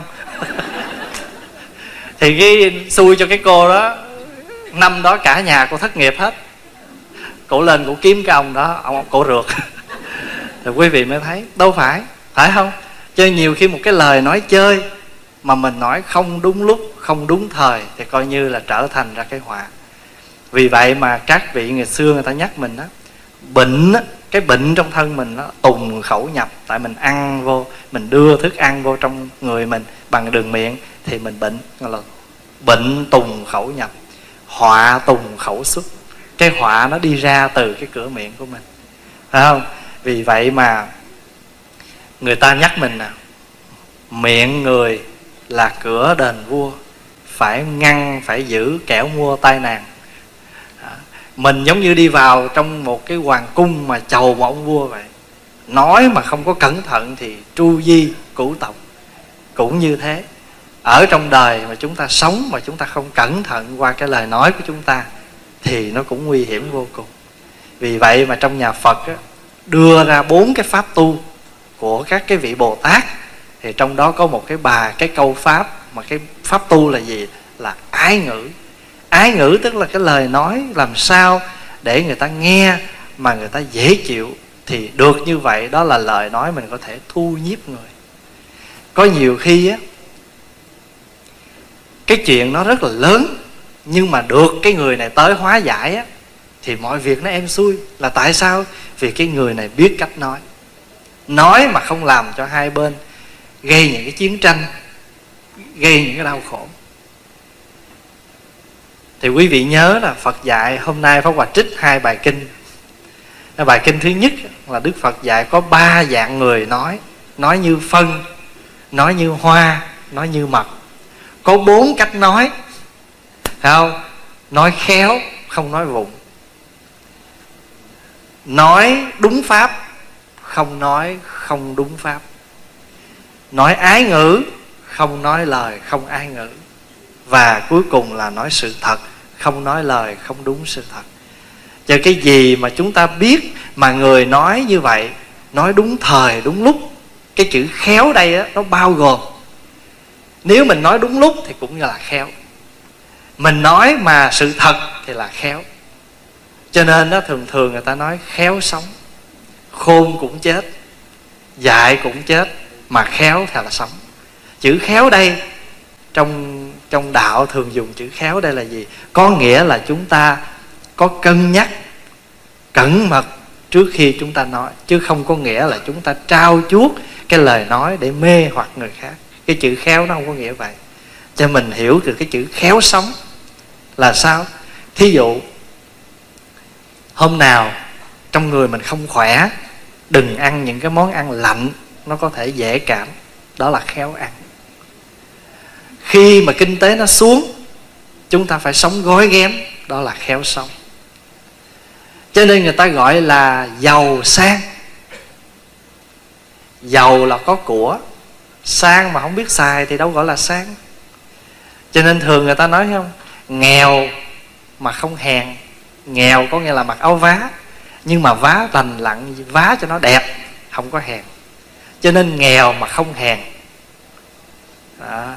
Thì cái xui cho cái cô đó, năm đó cả nhà cô thất nghiệp hết. Cổ lên cổ kiếm cái ông đó, ông cổ rượt. Rồi quý vị mới thấy đâu phải, phải không? Cho nhiều khi một cái lời nói chơi mà mình nói không đúng lúc, không đúng thời thì coi như là trở thành ra cái họa. Vì vậy mà các vị ngày xưa người ta nhắc mình đó, bệnh á, cái bệnh trong thân mình đó, tùng khẩu nhập. Tại mình ăn vô, mình đưa thức ăn vô trong người mình bằng đường miệng thì mình bệnh, gọi là bệnh tùng khẩu nhập, họa tùng khẩu xuất. Cái họa nó đi ra từ cái cửa miệng của mình, phải không? Vì vậy mà người ta nhắc mình nè, miệng người là cửa đền vua, phải ngăn, phải giữ kẻo mua tai nạn. Mình giống như đi vào trong một cái hoàng cung mà chầu một ông vua vậy. Nói mà không có cẩn thận thì tru di cửu tộc. Cũng như thế, ở trong đời mà chúng ta sống mà chúng ta không cẩn thận qua cái lời nói của chúng ta thì nó cũng nguy hiểm vô cùng. Vì vậy mà trong nhà Phật á, đưa ra bốn cái pháp tu của các cái vị Bồ Tát. Thì trong đó có một cái bà, cái câu pháp, mà cái pháp tu là gì? Là ái ngữ. Ái ngữ tức là cái lời nói làm sao để người ta nghe mà người ta dễ chịu. Thì được như vậy, đó là lời nói mình có thể thu nhiếp người. Có nhiều khi á, cái chuyện nó rất là lớn, nhưng mà được cái người này tới hóa giải á, thì mọi việc nó êm xuôi. Là tại sao? Vì cái người này biết cách nói. Nói mà không làm cho hai bên gây những cái chiến tranh, gây những cái đau khổ. Thì quý vị nhớ là Phật dạy, hôm nay Pháp Hòa trích hai bài kinh. Bài kinh thứ nhất là Đức Phật dạy có ba dạng người nói. Nói như phân, nói như hoa, nói như mật. Có bốn cách nói, phải không? Nói khéo, không nói vụng. Nói đúng pháp, không nói không đúng pháp. Nói ái ngữ, không nói lời không ái ngữ. Và cuối cùng là nói sự thật, không nói lời không đúng sự thật. Cho cái gì mà chúng ta biết mà người nói như vậy, nói đúng thời đúng lúc. Cái chữ khéo đây á, nó bao gồm, nếu mình nói đúng lúc thì cũng như là khéo, mình nói mà sự thật thì là khéo. Cho nên đó, thường thường người ta nói khéo sống, khôn cũng chết, dại cũng chết, mà khéo thì là sống. Chữ khéo đây trong trong đạo thường dùng chữ khéo đây là gì? Có nghĩa là chúng ta có cân nhắc, cẩn mật trước khi chúng ta nói, chứ không có nghĩa là chúng ta trao chuốt cái lời nói để mê hoặc người khác. Cái chữ khéo nó không có nghĩa vậy. Cho mình hiểu được cái chữ khéo sống là sao? Thí dụ hôm nào trong người mình không khỏe, đừng ăn những cái món ăn lạnh, nó có thể dễ cảm. Đó là khéo ăn. Khi mà kinh tế nó xuống, chúng ta phải sống gói ghém. Đó là khéo sống. Cho nên người ta gọi là giàu sang. Giàu là có của, sang mà không biết xài thì đâu gọi là sang. Cho nên thường người ta nói không, nghèo mà không hèn. Nghèo có nghĩa là mặc áo vá, nhưng mà vá lành lặn, vá cho nó đẹp, không có hèn. Cho nên nghèo mà không hèn. Đó.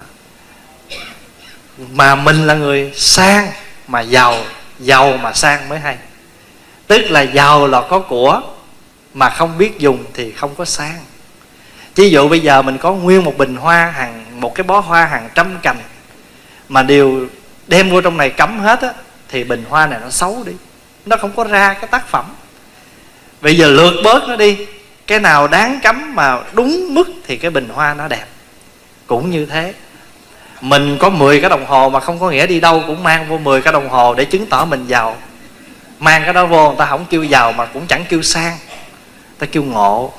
Mà mình là người sang mà giàu, giàu mà sang mới hay. Tức là giàu là có của, mà không biết dùng thì không có sang. Ví dụ bây giờ mình có nguyên một bình hoa, hàng một cái bó hoa hàng trăm cành, mà đều đem vô trong này cấm hết á, thì bình hoa này nó xấu đi, nó không có ra cái tác phẩm. Bây giờ lược bớt nó đi, cái nào đáng cấm mà đúng mức thì cái bình hoa nó đẹp. Cũng như thế, mình có mười cái đồng hồ mà không có nghĩa đi đâu cũng mang vô mười cái đồng hồ để chứng tỏ mình giàu. Mang cái đó vô, người ta không kêu giàu mà cũng chẳng kêu sang, ta kêu ngộ.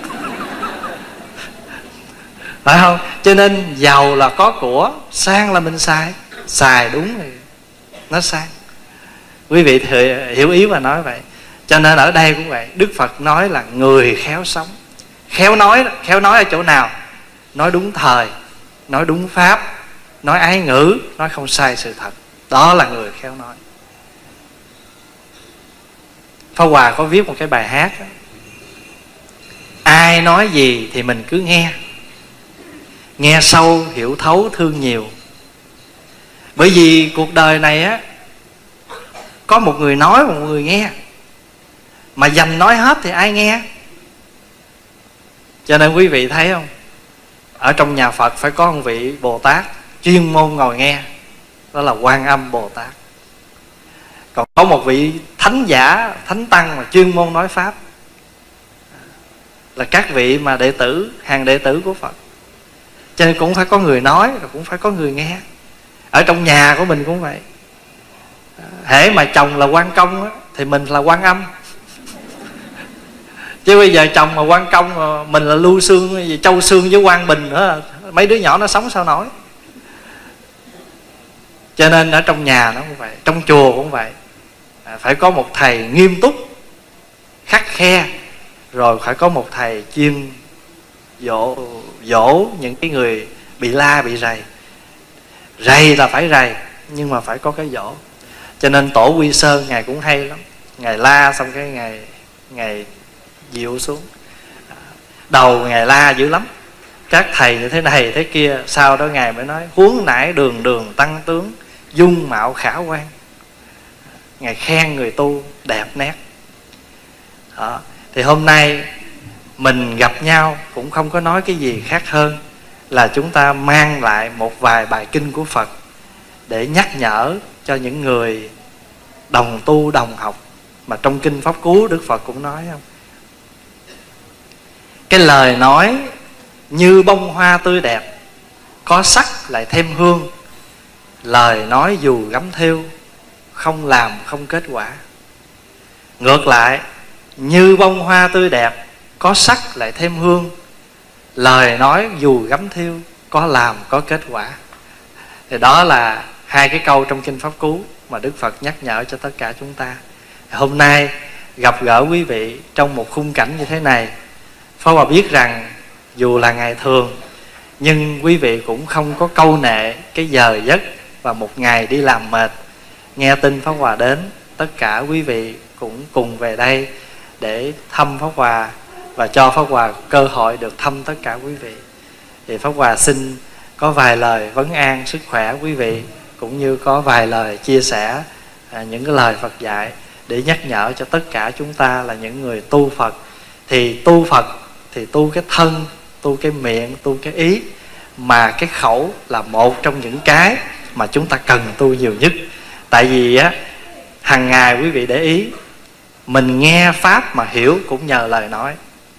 Phải không? Cho nên giàu là có của, sang là mình xài. Xài đúng thì nó sang. Quý vị hiểu ý mà nói vậy. Cho nên ở đây cũng vậy, Đức Phật nói là người khéo sống. Khéo nói, khéo nói ở chỗ nào? Nói đúng thời, nói đúng pháp, nói ái ngữ, nói không sai sự thật. Đó là người khéo nói. Pháp Hòa có viết một cái bài hát đó. Ai nói gì thì mình cứ nghe, nghe sâu hiểu thấu thương nhiều. Bởi vì cuộc đời này á, có một người nói, một người nghe, mà dành nói hết thì ai nghe? Cho nên quý vị thấy không, ở trong nhà Phật phải có một vị Bồ Tát chuyên môn ngồi nghe, đó là Quan Âm Bồ Tát. Còn có một vị thánh giả, thánh tăng mà chuyên môn nói pháp, là các vị mà đệ tử, hàng đệ tử của Phật. Cho nên cũng phải có người nói, rồi cũng phải có người nghe. Ở trong nhà của mình cũng vậy. Hễ mà chồng là Quan Công á, thì mình là Quan Âm. Chứ bây giờ chồng mà Quan Công mà mình là Lưu Xương, Châu Xương với Quang Bình nữa, mấy đứa nhỏ nó sống sao nổi. Cho nên ở trong nhà nó cũng vậy, trong chùa cũng vậy. Phải có một thầy nghiêm túc, khắt khe, rồi phải có một thầy chuyên dỗ, dỗ những cái người bị la, bị rầy. Rầy là phải rầy, nhưng mà phải có cái dỗ. Cho nên Tổ Quy Sơn Ngài cũng hay lắm. Ngài la xong cái Ngài, Ngài dịu xuống. Đầu Ngài la dữ lắm, các thầy như thế này thế kia. Sau đó Ngài mới nói huống nải đường đường tăng tướng, dung mạo khả quan. Ngài khen người tu đẹp nét. Đó. Thì hôm nay mình gặp nhau cũng không có nói cái gì khác hơn là chúng ta mang lại một vài bài kinh của Phật để nhắc nhở cho những người đồng tu đồng học. Mà trong kinh Pháp Cú Đức Phật cũng nói không, cái lời nói như bông hoa tươi đẹp, có sắc lại thêm hương. Lời nói dù gấm thêu, không làm không kết quả. Ngược lại, như bông hoa tươi đẹp, có sắc lại thêm hương. Lời nói dù gấm thêu, có làm có kết quả. Thì đó là hai cái câu trong kinh Pháp Cú mà Đức Phật nhắc nhở cho tất cả chúng ta. Hôm nay gặp gỡ quý vị trong một khung cảnh như thế này, Pháp Hòa biết rằng dù là ngày thường, nhưng quý vị cũng không có câu nệ cái giờ giấc và một ngày đi làm mệt. Nghe tin Pháp Hòa đến, tất cả quý vị cũng cùng về đây để thăm Pháp Hòa và cho Pháp Hòa cơ hội được thăm tất cả quý vị. Thì Pháp Hòa xin có vài lời vấn an sức khỏe quý vị, cũng như có vài lời chia sẻ à, những cái lời Phật dạy để nhắc nhở cho tất cả chúng ta là những người tu Phật. Thì tu Phật thì tu cái thân, tu cái miệng, tu cái ý, mà cái khẩu là một trong những cái mà chúng ta cần tu nhiều nhất. Tại vì á, hàng ngày quý vị để ý, mình nghe Pháp mà hiểu cũng nhờ lời nói.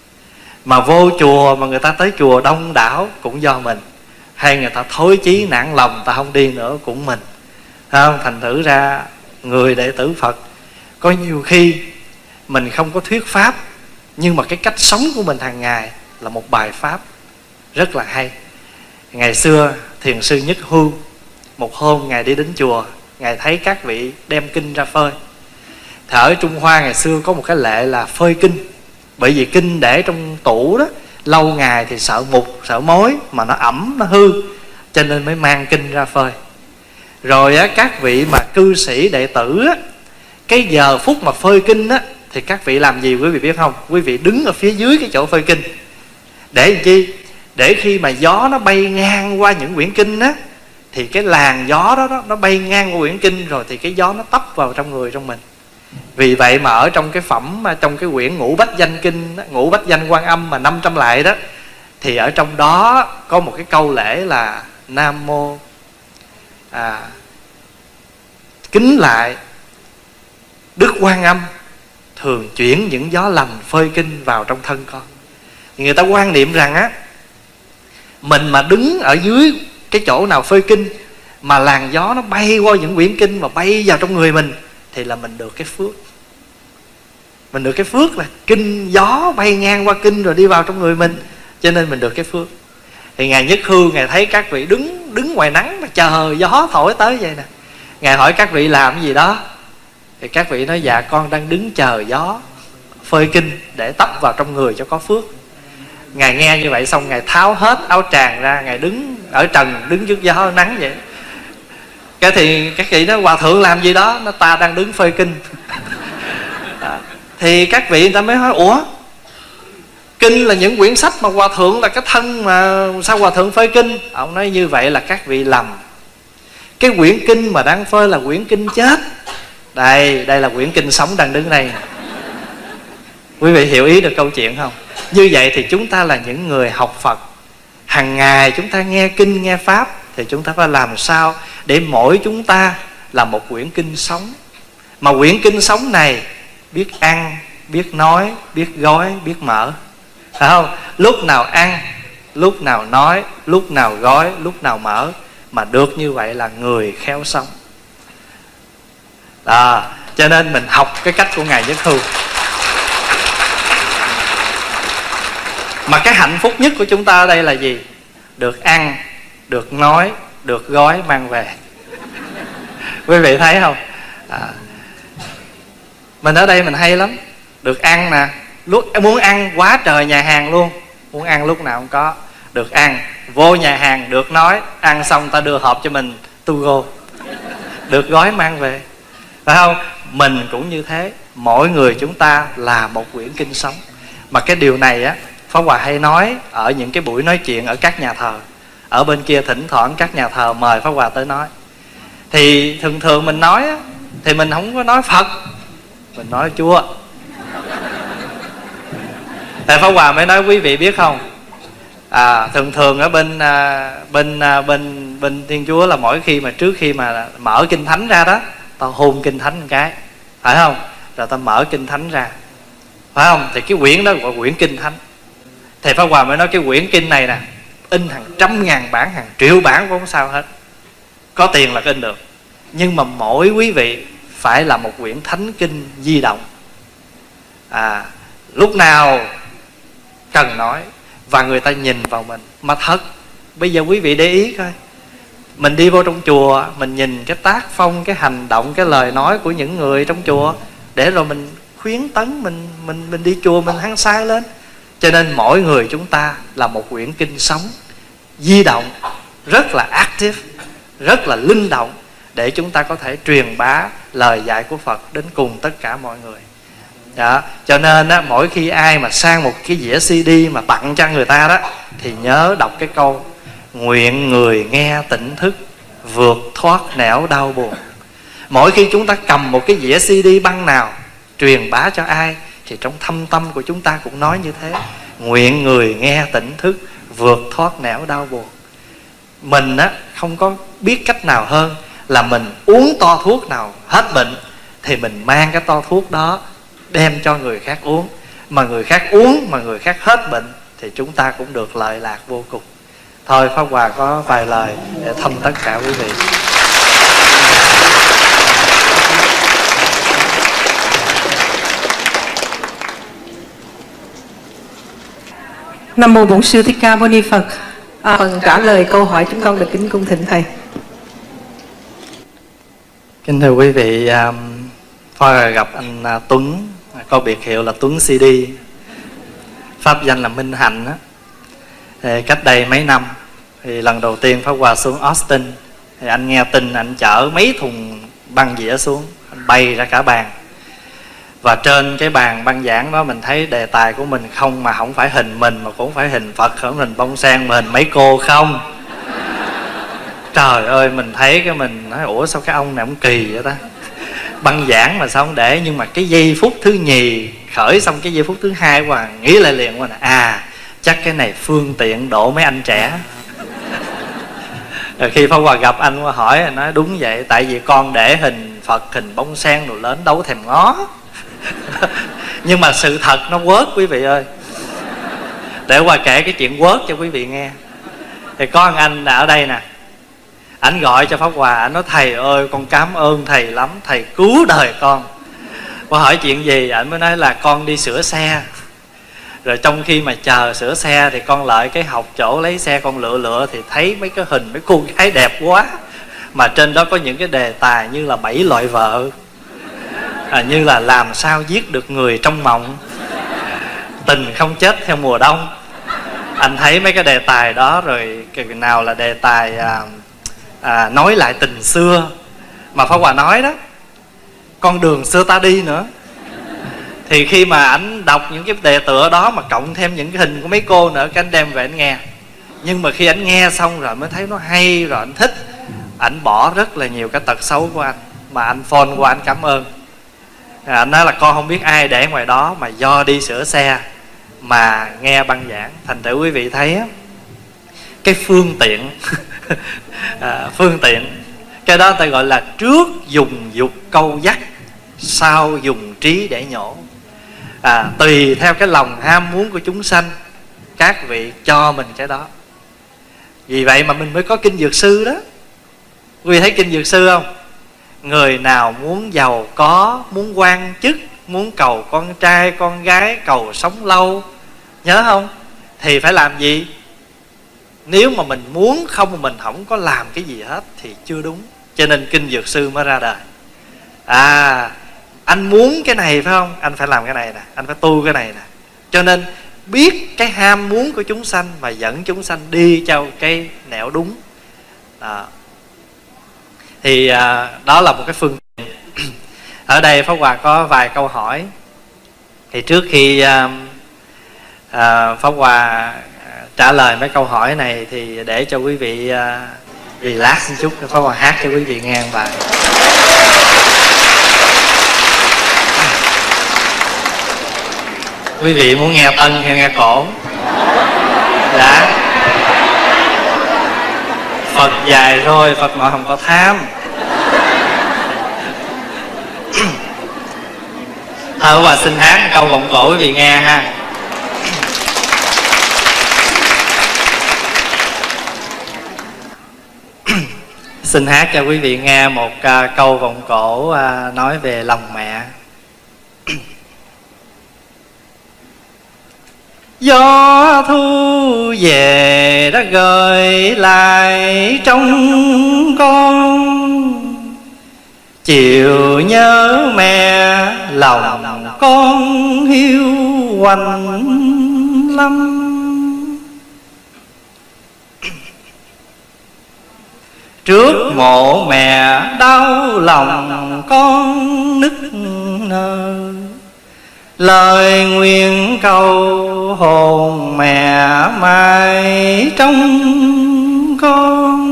Mà vô chùa mà người ta tới chùa đông đảo cũng do mình. Hay người ta thối chí nản lòng, ta không đi nữa cũng mình. Không? Thành thử ra người đệ tử Phật có nhiều khi mình không có thuyết Pháp, nhưng mà cái cách sống của mình hàng ngày là một bài Pháp rất là hay. Ngày xưa Thiền sư Nhất Hưu, một hôm Ngài đi đến chùa, Ngài thấy các vị đem kinh ra phơi. Thì ở Trung Hoa ngày xưa có một cái lệ là phơi kinh. Bởi vì kinh để trong tủ đó lâu ngày thì sợ mục, sợ mối, mà nó ẩm, nó hư, cho nên mới mang kinh ra phơi. Rồi á, các vị mà cư sĩ đệ tử á, cái giờ phút mà phơi kinh á, thì các vị làm gì quý vị biết không? Quý vị đứng ở phía dưới cái chỗ phơi kinh. Để làm chi? Để khi mà gió nó bay ngang qua những quyển kinh á, thì cái làn gió đó, đó nó bay ngang qua quyển kinh rồi thì cái gió nó tấp vào trong người trong mình. Vì vậy mà ở trong cái phẩm, trong cái quyển Ngũ Bách Danh Kinh, Ngũ Bách Danh Quan Âm mà năm trăm lại đó, thì ở trong đó có một cái câu lễ là Nam Mô à, kính lại Đức Quan Âm thường chuyển những gió lành phơi kinh vào trong thân con. Thì người ta quan niệm rằng á, mình mà đứng ở dưới cái chỗ nào phơi kinh mà làn gió nó bay qua những quyển kinh mà bay vào trong người mình, thì là mình được cái phước. Mình được cái phước là kinh gió bay ngang qua kinh rồi đi vào trong người mình, cho nên mình được cái phước. Thì Ngài Nhất Hư, Ngài thấy các vị đứng đứng ngoài nắng mà chờ gió thổi tới vậy nè. Ngài hỏi các vị làm cái gì đó, thì các vị nói dạ con đang đứng chờ gió phơi kinh để tấp vào trong người cho có phước. Ngài nghe như vậy xong Ngài tháo hết áo tràng ra, Ngài đứng ở trần, đứng trước gió nắng vậy. Cái thì các vị nói hòa thượng làm gì đó, nó ta đang đứng phơi kinh. À, thì các vị người ta mới hỏi ủa, kinh là những quyển sách mà hòa thượng là cái thân mà sao hòa thượng phơi kinh? Ông nói như vậy là các vị lầm. Cái quyển kinh mà đang phơi là quyển kinh chết. Đây, đây là quyển kinh sống đang đứng đây. Quý vị hiểu ý được câu chuyện không? Như vậy thì chúng ta là những người học Phật, hàng ngày chúng ta nghe kinh nghe pháp, thì chúng ta phải làm sao để mỗi chúng ta là một quyển kinh sống. Mà quyển kinh sống này biết ăn, biết nói, biết gói, biết mở, phải không? Lúc nào ăn, lúc nào nói, lúc nào gói, lúc nào mở. Mà được như vậy là người khéo sống. Đó, cho nên mình học cái cách của Ngài Nhất Hư. Mà cái hạnh phúc nhất của chúng ta ở đây là gì? Được ăn, được nói, được gói mang về. Quý vị thấy không? À, mình ở đây mình hay lắm. Được ăn nè, lúc muốn ăn quá trời nhà hàng luôn, muốn ăn lúc nào cũng có. Được ăn, vô nhà hàng được nói, ăn xong ta đưa hộp cho mình to go. Được gói mang về, phải không? Mình cũng như thế. Mỗi người chúng ta là một quyển kinh sống. Mà cái điều này á, Pháp Hòa hay nói ở những cái buổi nói chuyện ở các nhà thờ. Ở bên kia thỉnh thoảng các nhà thờ mời Pháp Hòa tới nói. Thì thường thường mình nói á, thì mình không có nói Phật, mình nói Chúa. Tại Pháp Hòa mới nói quý vị biết không, à, thường thường ở bên à, bên à, bên bên Thiên Chúa là mỗi khi mà trước khi mà mở kinh thánh ra đó, tao hôn kinh thánh một cái, phải không? Rồi tao mở kinh thánh ra, phải không? Thì cái quyển đó gọi quyển kinh thánh. Thì Pháp Hòa mới nói cái quyển kinh này nè, in hàng trăm ngàn bản, hàng triệu bản cũng không sao hết, có tiền là in được. Nhưng mà mỗi quý vị phải là một quyển thánh kinh di động. À, lúc nào cần nói và người ta nhìn vào mình. Mà thật, bây giờ quý vị để ý coi, mình đi vô trong chùa, mình nhìn cái tác phong, cái hành động, cái lời nói của những người trong chùa, để rồi mình khuyến tấn, mình mình mình đi chùa mình hăng say lên. Cho nên mỗi người chúng ta là một quyển kinh sống, di động, rất là active, rất là linh động, để chúng ta có thể truyền bá lời dạy của Phật đến cùng tất cả mọi người. Đó. Cho nên á, mỗi khi ai mà sang một cái dĩa xê đê mà tặng cho người ta đó, thì nhớ đọc cái câu nguyện người nghe tỉnh thức, vượt thoát nẻo đau buồn. Mỗi khi chúng ta cầm một cái dĩa xê đê băng nào truyền bá cho ai, thì trong thâm tâm của chúng ta cũng nói như thế: nguyện người nghe tỉnh thức, vượt thoát nẻo đau buồn. Mình á, không có biết cách nào hơn là mình uống to thuốc nào hết bệnh, thì mình mang cái to thuốc đó đem cho người khác uống. Mà người khác uống, mà người khác hết bệnh, thì chúng ta cũng được lợi lạc vô cùng. Thôi Pháp Hòa có vài lời để thăm tất cả quý vị. Nam mô Bổn Sư Thích Ca Mâu Ni Phật. À, phần trả lời câu hỏi chúng con được kính cung thỉnh thầy. Kính thưa quý vị, um, Pháp gặp anh uh, Tuấn, có biệt hiệu là Tuấn xê đê, pháp danh là Minh Hạnh á. Thì cách đây mấy năm, thì lần đầu tiên Pháp Hòa xuống Austin, thì anh nghe tin anh chở mấy thùng băng dĩa xuống, anh bay ra cả bàn. Và trên cái bàn băng giảng đó mình thấy đề tài của mình không mà không phải hình mình, mà cũng phải hình Phật, không hình bông sen, mà hình mấy cô không. Trời ơi, mình thấy cái mình nói ủa sao cái ông này ông kỳ vậy ta, băng giảng mà sao không để. Nhưng mà cái giây phút thứ nhì khởi xong, cái giây phút thứ hai qua nghĩ lại liền qua là à chắc cái này phương tiện độ mấy anh trẻ. Rồi khi Pháp Hòa gặp anh hỏi, anh nói đúng vậy, tại vì con để hình Phật, hình bông sen đồ lớn đâu thèm ngó. Nhưng mà sự thật nó quớt quý vị ơi. Để Hòa kể cái chuyện quớt cho quý vị nghe. Thì có một anh ở đây nè, ảnh gọi cho Pháp Hòa, ảnh nói thầy ơi con cảm ơn thầy lắm, thầy cứu đời con. Hòa hỏi chuyện gì, ảnh mới nói là con đi sửa xe. Rồi trong khi mà chờ sửa xe thì con lại cái học chỗ lấy xe, con lựa lựa thì thấy mấy cái hình mấy cô gái đẹp quá, mà trên đó có những cái đề tài như là bảy loại vợ, à, như là làm sao giết được người trong mộng, tình không chết theo mùa đông. Anh thấy mấy cái đề tài đó rồi, cái nào là đề tài à, à, nói lại tình xưa mà Pháp Hòa nói đó, con đường xưa ta đi nữa. Thì khi mà ảnh đọc những cái đề tựa đó mà cộng thêm những cái hình của mấy cô nữa, cái anh đem về anh nghe. Nhưng mà khi ảnh nghe xong rồi mới thấy nó hay, rồi ảnh thích, ảnh bỏ rất là nhiều cái tật xấu của anh, mà anh phone qua anh cảm ơn. Anh nói là con không biết ai để ngoài đó mà do đi sửa xe mà nghe băng giảng. Thành thử quý vị thấy á, cái phương tiện à, phương tiện cái đó ta gọi là trước dùng dục câu dắt, sau dùng trí để nhổ. à, Tùy theo cái lòng ham muốn của chúng sanh, các vị cho mình cái đó. Vì vậy mà mình mới có kinh dược sư đó. Quý vị thấy kinh dược sư không? Người nào muốn giàu có, muốn quan chức, muốn cầu con trai con gái, cầu sống lâu, nhớ không? Thì phải làm gì? Nếu mà mình muốn không mà mình không có làm cái gì hết thì chưa đúng. Cho nên kinh dược sư mới ra đời. À, anh muốn cái này phải không? Anh phải làm cái này nè, anh phải tu cái này nè. Cho nên biết cái ham muốn của chúng sanh và dẫn chúng sanh đi theo cái nẻo đúng. à, Thì à, đó là một cái phương tiện. Ở đây Pháp Hòa có vài câu hỏi. Thì trước khi à, à, Pháp Hòa trả lời mấy câu hỏi này thì để cho quý vị uh, relax một chút, Pháp Hòa hát cho quý vị nghe một bài. Quý vị muốn nghe tân hay nghe cổ? Dạ. Phật dài thôi, Phật nội không có tham. Thôi Hòa xin hát câu vọng cổ quý vị nghe ha. Xin hát cho quý vị nghe một uh, câu vọng cổ uh, nói về lòng mẹ. Gió thu về đã gợi lại trong con, chiều nhớ mẹ lòng con hiu quạnh lắm. Trước mộ mẹ đau lòng con nức nở, lời nguyện cầu hồn mẹ mai trong con.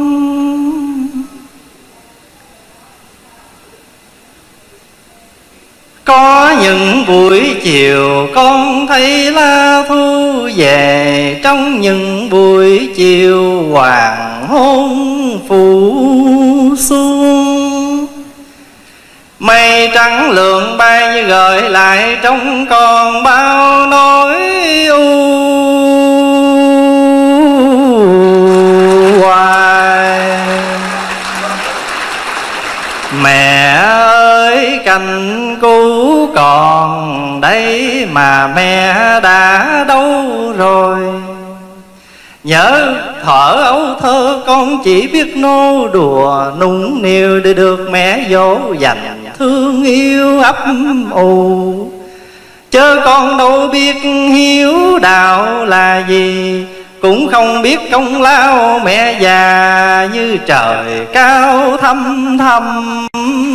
Có những buổi chiều con thấy lá thu về, trong những buổi chiều hoàng hôn phủ xuống, mây trắng lượn bay như gợi lại trong con bao nỗi u hoài. Mẹ ơi cành cũ còn đây mà mẹ đã đâu rồi? Nhớ thuở ấu thơ con chỉ biết nô đùa nũng nịu để được mẹ dỗ dành thương yêu ấp ù. Chớ con đâu biết hiếu đạo là gì, cũng không biết công lao mẹ già như trời cao thăm thăm.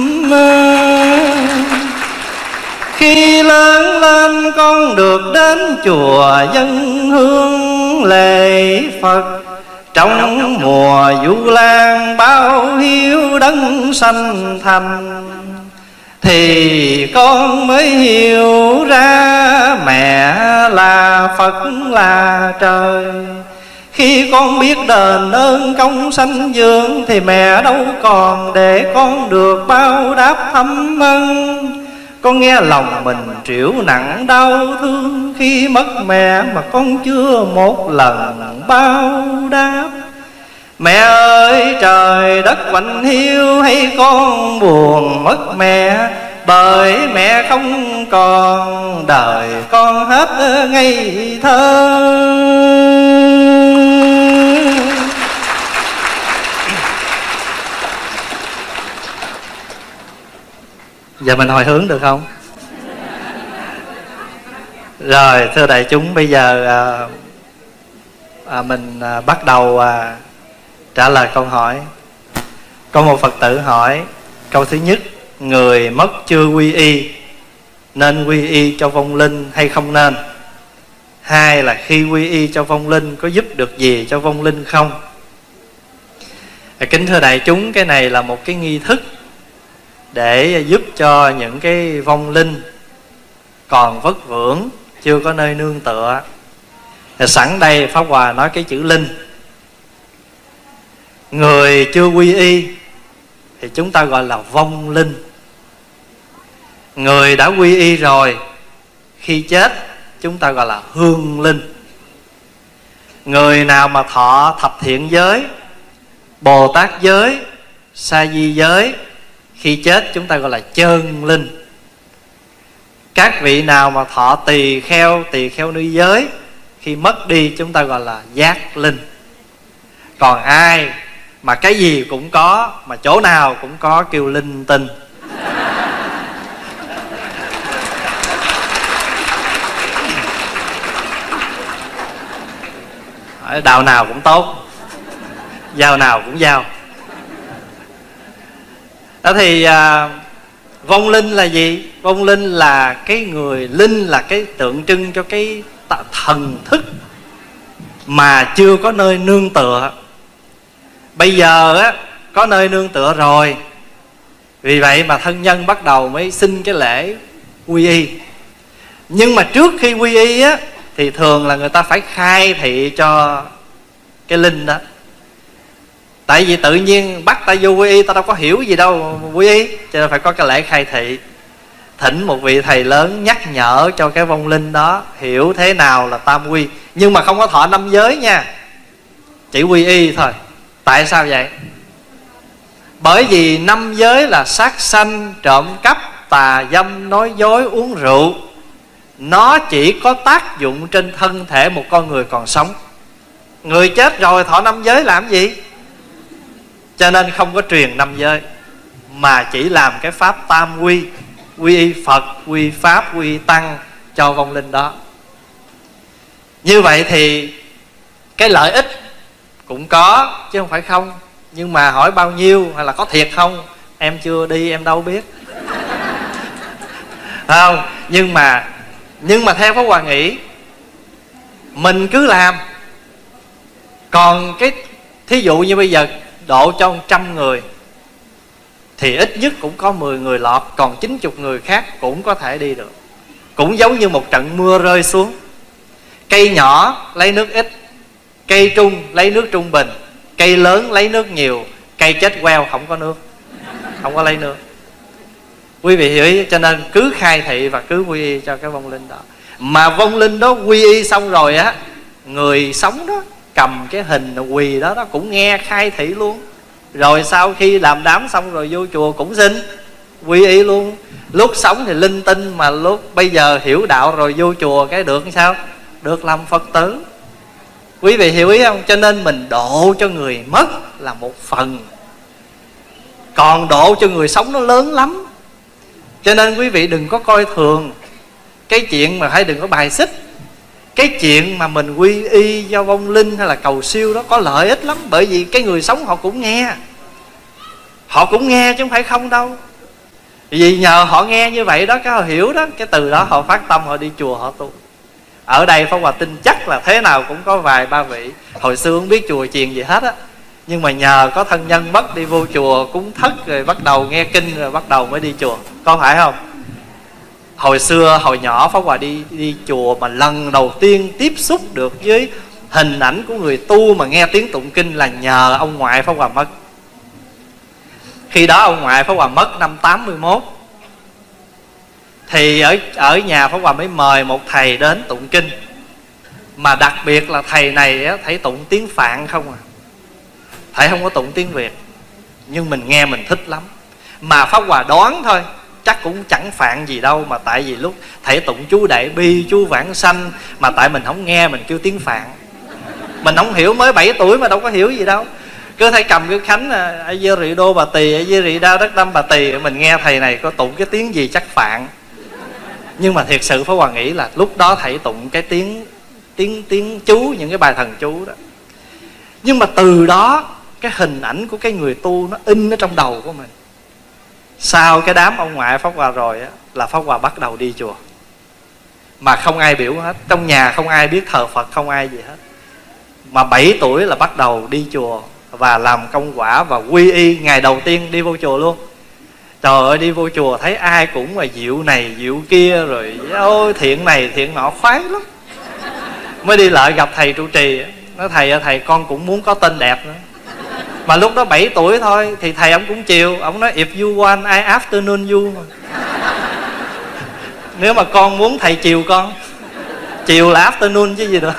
Khi lớn lên con được đến chùa dân hương lễ Phật, trong mùa Vu Lan báo hiếu đấng sanh thành, thì con mới hiểu ra mẹ là Phật là trời. Khi con biết đền ơn công sanh dưỡng, thì mẹ đâu còn để con được bao đáp thâm ân. Con nghe lòng mình trĩu nặng đau thương, khi mất mẹ mà con chưa một lần bao đáp. Mẹ ơi trời đất quạnh hiu, hay con buồn mất mẹ, bởi mẹ không còn đời con hết ngây thơ. Giờ mình hồi hướng được không? Rồi thưa đại chúng, bây giờ à, à, mình à, bắt đầu à, trả lời câu hỏi. Có một Phật tử hỏi câu thứ nhất: người mất chưa quy y nên quy y cho vong linh hay không nên? Hai là khi quy y cho vong linh có giúp được gì cho vong linh không? Kính thưa đại chúng, cái này là một cái nghi thức để giúp cho những cái vong linh còn vất vưởng, chưa có nơi nương tựa. Sẵn đây Pháp Hòa nói cái chữ linh. Người chưa quy y thì chúng ta gọi là vong linh. Người đã quy y rồi, khi chết chúng ta gọi là hương linh. Người nào mà thọ thập thiện giới, Bồ Tát giới, Sa Di giới, khi chết chúng ta gọi là chân linh. Các vị nào mà thọ tỳ kheo, tỳ kheo ni giới, khi mất đi chúng ta gọi là giác linh. Còn ai mà cái gì cũng có, mà chỗ nào cũng có, kêu linh tinh. Đạo nào cũng tốt, giao nào cũng giao. Đó thì à, vong linh là gì? Vong linh là cái người, linh là cái tượng trưng cho cái thần thức mà chưa có nơi nương tựa. Bây giờ á, có nơi nương tựa rồi, vì vậy mà thân nhân bắt đầu mới xin cái lễ quy y. Nhưng mà trước khi quy y á, thì thường là người ta phải khai thị cho cái linh đó. Tại vì tự nhiên bắt ta vô quy y, ta đâu có hiểu gì đâu quy y, cho nên phải có cái lễ khai thị. Thỉnh một vị thầy lớn nhắc nhở cho cái vong linh đó hiểu thế nào là tam quy. Nhưng mà không có thọ năm giới nha, chỉ quy y thôi. Tại sao vậy? Bởi vì năm giới là sát sanh, trộm cắp, tà dâm, nói dối, uống rượu. Nó chỉ có tác dụng trên thân thể một con người còn sống. Người chết rồi thọ năm giới làm gì? Cho nên không có truyền năm giới, mà chỉ làm cái pháp tam quy, quy y Phật, quy y Pháp, quy y Tăng cho vong linh đó. Như vậy thì cái lợi ích cũng có chứ không phải không. Nhưng mà hỏi bao nhiêu hay là có thiệt không, em chưa đi em đâu biết. Không, nhưng mà nhưng mà theo Pháp Hòa nghĩ, mình cứ làm. Còn cái thí dụ như bây giờ độ cho một trăm người thì ít nhất cũng có mười người lọt, còn chín mươi người khác cũng có thể đi được. Cũng giống như một trận mưa rơi xuống, cây nhỏ lấy nước ít, cây trung lấy nước trung bình, cây lớn lấy nước nhiều, cây chết queo không có nước, không có lấy nước. Quý vị hiểu ý, cho nên cứ khai thị và cứ quy y cho cái vong linh đó. Mà vong linh đó quy y xong rồi á, người sống đó cầm cái hình quỳ đó, đó cũng nghe khai thị luôn. Rồi sau khi làm đám xong rồi vô chùa cũng xin quy y luôn. Lúc sống thì linh tinh, mà lúc bây giờ hiểu đạo rồi vô chùa cái được sao? Được làm Phật tử. Quý vị hiểu ý không? Cho nên mình độ cho người mất là một phần, còn độ cho người sống nó lớn lắm. Cho nên quý vị đừng có coi thường cái chuyện mà, hay đừng có bài xích cái chuyện mà mình quy y do vong linh hay là cầu siêu đó, có lợi ích lắm. Bởi vì cái người sống họ cũng nghe, họ cũng nghe chứ không phải không đâu. Vì nhờ họ nghe như vậy đó, cái họ hiểu đó, cái từ đó họ phát tâm, họ đi chùa họ tu. Ở đây Pháp Hòa tin chắc là thế nào cũng có vài ba vị hồi xưa không biết chùa chiền gì hết á, nhưng mà nhờ có thân nhân mất đi vô chùa cúng thất, rồi bắt đầu nghe kinh, rồi bắt đầu mới đi chùa. Có phải không? Hồi xưa hồi nhỏ Pháp Hòa đi đi chùa mà lần đầu tiên tiếp xúc được với Hình ảnh của người tu mà nghe tiếng tụng kinh là nhờ ông ngoại Pháp Hòa mất. Khi đó ông ngoại Pháp Hòa mất năm tám mươi mốt, thì ở ở nhà Pháp Hòa mới mời một thầy đến tụng kinh. Mà đặc biệt là thầy này á, thầy tụng tiếng Phạn không à, thầy không có tụng tiếng Việt. Nhưng mình nghe mình thích lắm. Mà Pháp Hòa đoán thôi, chắc cũng chẳng Phạn gì đâu. Mà tại vì lúc thầy tụng chú Đại Bi, chú Vãng Sanh, mà tại mình không nghe, mình kêu tiếng Phạn. Mình không hiểu, mới bảy tuổi mà đâu có hiểu gì đâu. Cứ thầy cầm cái khánh A Di Rị Đô Bà Tỳ, A Di Rị Đa Đất Đâm Bà Tỳ, mình nghe thầy này có tụng cái tiếng gì chắc Phạn. Nhưng mà thiệt sự Pháp Hòa nghĩ là lúc đó thầy tụng cái tiếng tiếng tiếng chú, những cái bài thần chú đó. Nhưng mà từ đó cái hình ảnh của cái người tu nó in ở trong đầu của mình. Sau cái đám ông ngoại Pháp Hòa rồi á, là Pháp Hòa bắt đầu đi chùa. Mà không ai biểu hết, trong nhà không ai biết thờ Phật, không ai gì hết. Mà bảy tuổi là bắt đầu đi chùa và làm công quả và quy y. Ngày đầu tiên đi vô chùa luôn. Trời ơi, đi vô chùa thấy ai cũng là dịu này dịu kia, rồi ôi thiện này thiện nọ, khoái lắm. Mới đi lại gặp thầy trụ trì, nói thầy ơi, thầy con cũng muốn có tên đẹp nữa. Mà lúc đó bảy tuổi thôi, thì thầy ông cũng chiều. Ông nói if you want I afternoon you mà. Nếu mà con muốn thầy chiều con. Chiều là afternoon chứ gì nữa.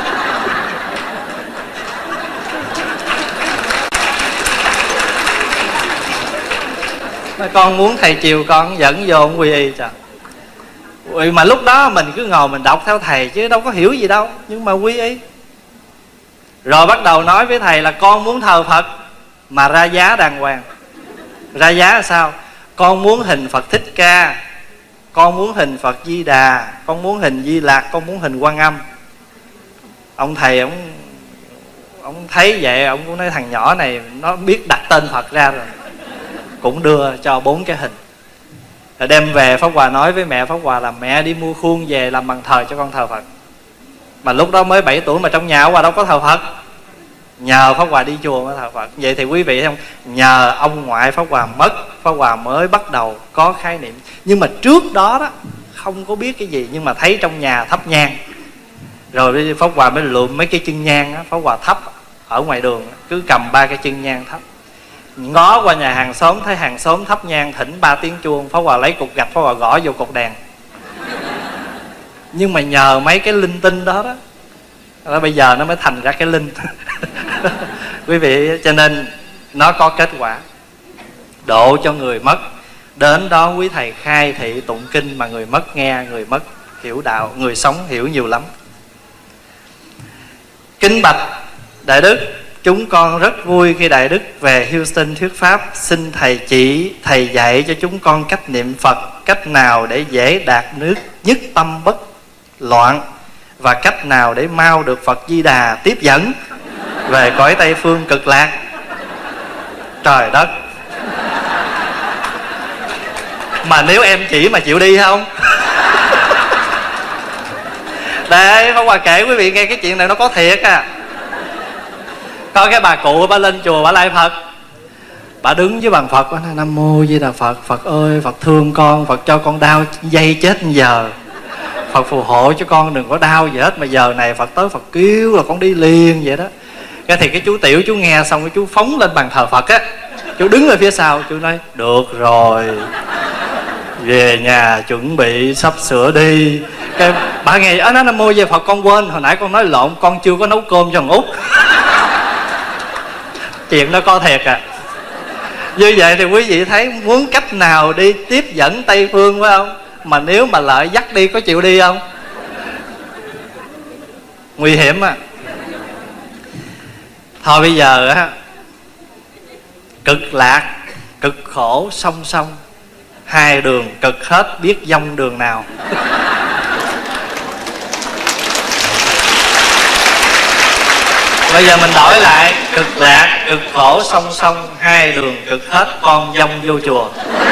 Mà con muốn thầy chiều con dẫn vô ông quy y. Trời, mà lúc đó mình cứ ngồi mình đọc theo thầy chứ đâu có hiểu gì đâu. Nhưng mà quy y. Rồi bắt đầu nói với thầy là con muốn thờ Phật mà ra giá đàng hoàng. Ra giá là sao? Con muốn hình Phật Thích Ca, con muốn hình Phật Di Đà, con muốn hình Di Lạc, con muốn hình Quan Âm. Ông thầy ông ông thấy vậy, ông cũng nói thằng nhỏ này nó biết đặt tên Phật ra rồi. Cũng đưa cho bốn cái hình. Rồi đem về, Pháp Hòa nói với mẹ Pháp Hòa là mẹ đi mua khuôn về làm bàn thờ cho con thờ Phật. Mà lúc đó mới bảy tuổi mà trong nhà Pháp Hòa đâu có thờ Phật. Nhờ Pháp Hòa đi chùa mới thờ Phật. Vậy thì quý vị thấy không, nhờ ông ngoại Pháp Hòa mất, Pháp Hòa mới bắt đầu có khái niệm. Nhưng mà trước đó đó không có biết cái gì, nhưng mà thấy trong nhà thắp nhang. Rồi Pháp Hòa mới lượm mấy cái chân nhang á, Pháp Hòa thắp ở ngoài đường, cứ cầm ba cái chân nhang thắp. Ngó qua nhà hàng xóm, thấy hàng xóm thắp nhang thỉnh ba tiếng chuông, Pháp Hòa lấy cục gạch, Pháp Hòa gõ vô cột đèn. Nhưng mà nhờ mấy cái linh tinh đó đó, đó bây giờ nó mới thành ra cái linh. Quý vị, cho nên nó có kết quả độ cho người mất. Đến đó quý thầy khai thị tụng kinh mà người mất nghe, người mất hiểu đạo, người sống hiểu nhiều lắm. Kính bạch Đại Đức, chúng con rất vui khi Đại Đức về Houston thuyết pháp. Xin Thầy chỉ, Thầy dạy cho chúng con cách niệm Phật, cách nào để dễ đạt nước nhất tâm bất loạn, và cách nào để mau được Phật Di Đà tiếp dẫn về cõi Tây Phương cực lạc. Trời đất, mà nếu em chỉ mà chịu đi không? Đây, Pháp Hòa kể quý vị nghe cái chuyện này nó có thiệt à. Có cái bà cụ bà lên chùa bà lại Phật, bà đứng với bàn Phật, bà nói Nam Mô Di Đà Phật. Phật ơi, Phật thương con, Phật cho con đau dây chết giờ, Phật phù hộ cho con đừng có đau gì hết. Mà giờ này Phật tới Phật kêu là con đi liền vậy đó. Cái thì cái chú Tiểu chú nghe xong cái chú phóng lên bàn thờ Phật á, chú đứng ở phía sau, chú nói được rồi, về nhà chuẩn bị sắp sửa đi. Cái bà nghe ở nói Nam Mô Di Đà Phật, con quên hồi nãy con nói lộn, con chưa có nấu cơm cho thằng Út. Chuyện đó có thiệt à. Như vậy thì quý vị thấy muốn cách nào đi tiếp dẫn Tây Phương phải không? Mà nếu mà lợi dắt đi có chịu đi không? Nguy hiểm à. Thôi bây giờ á, cực lạc, cực khổ song song, hai đường cực hết, biết dông đường nào. Bây giờ mình đổi lại, cực lạc, cực khổ song song, hai đường cực hết, con dông vô chùa.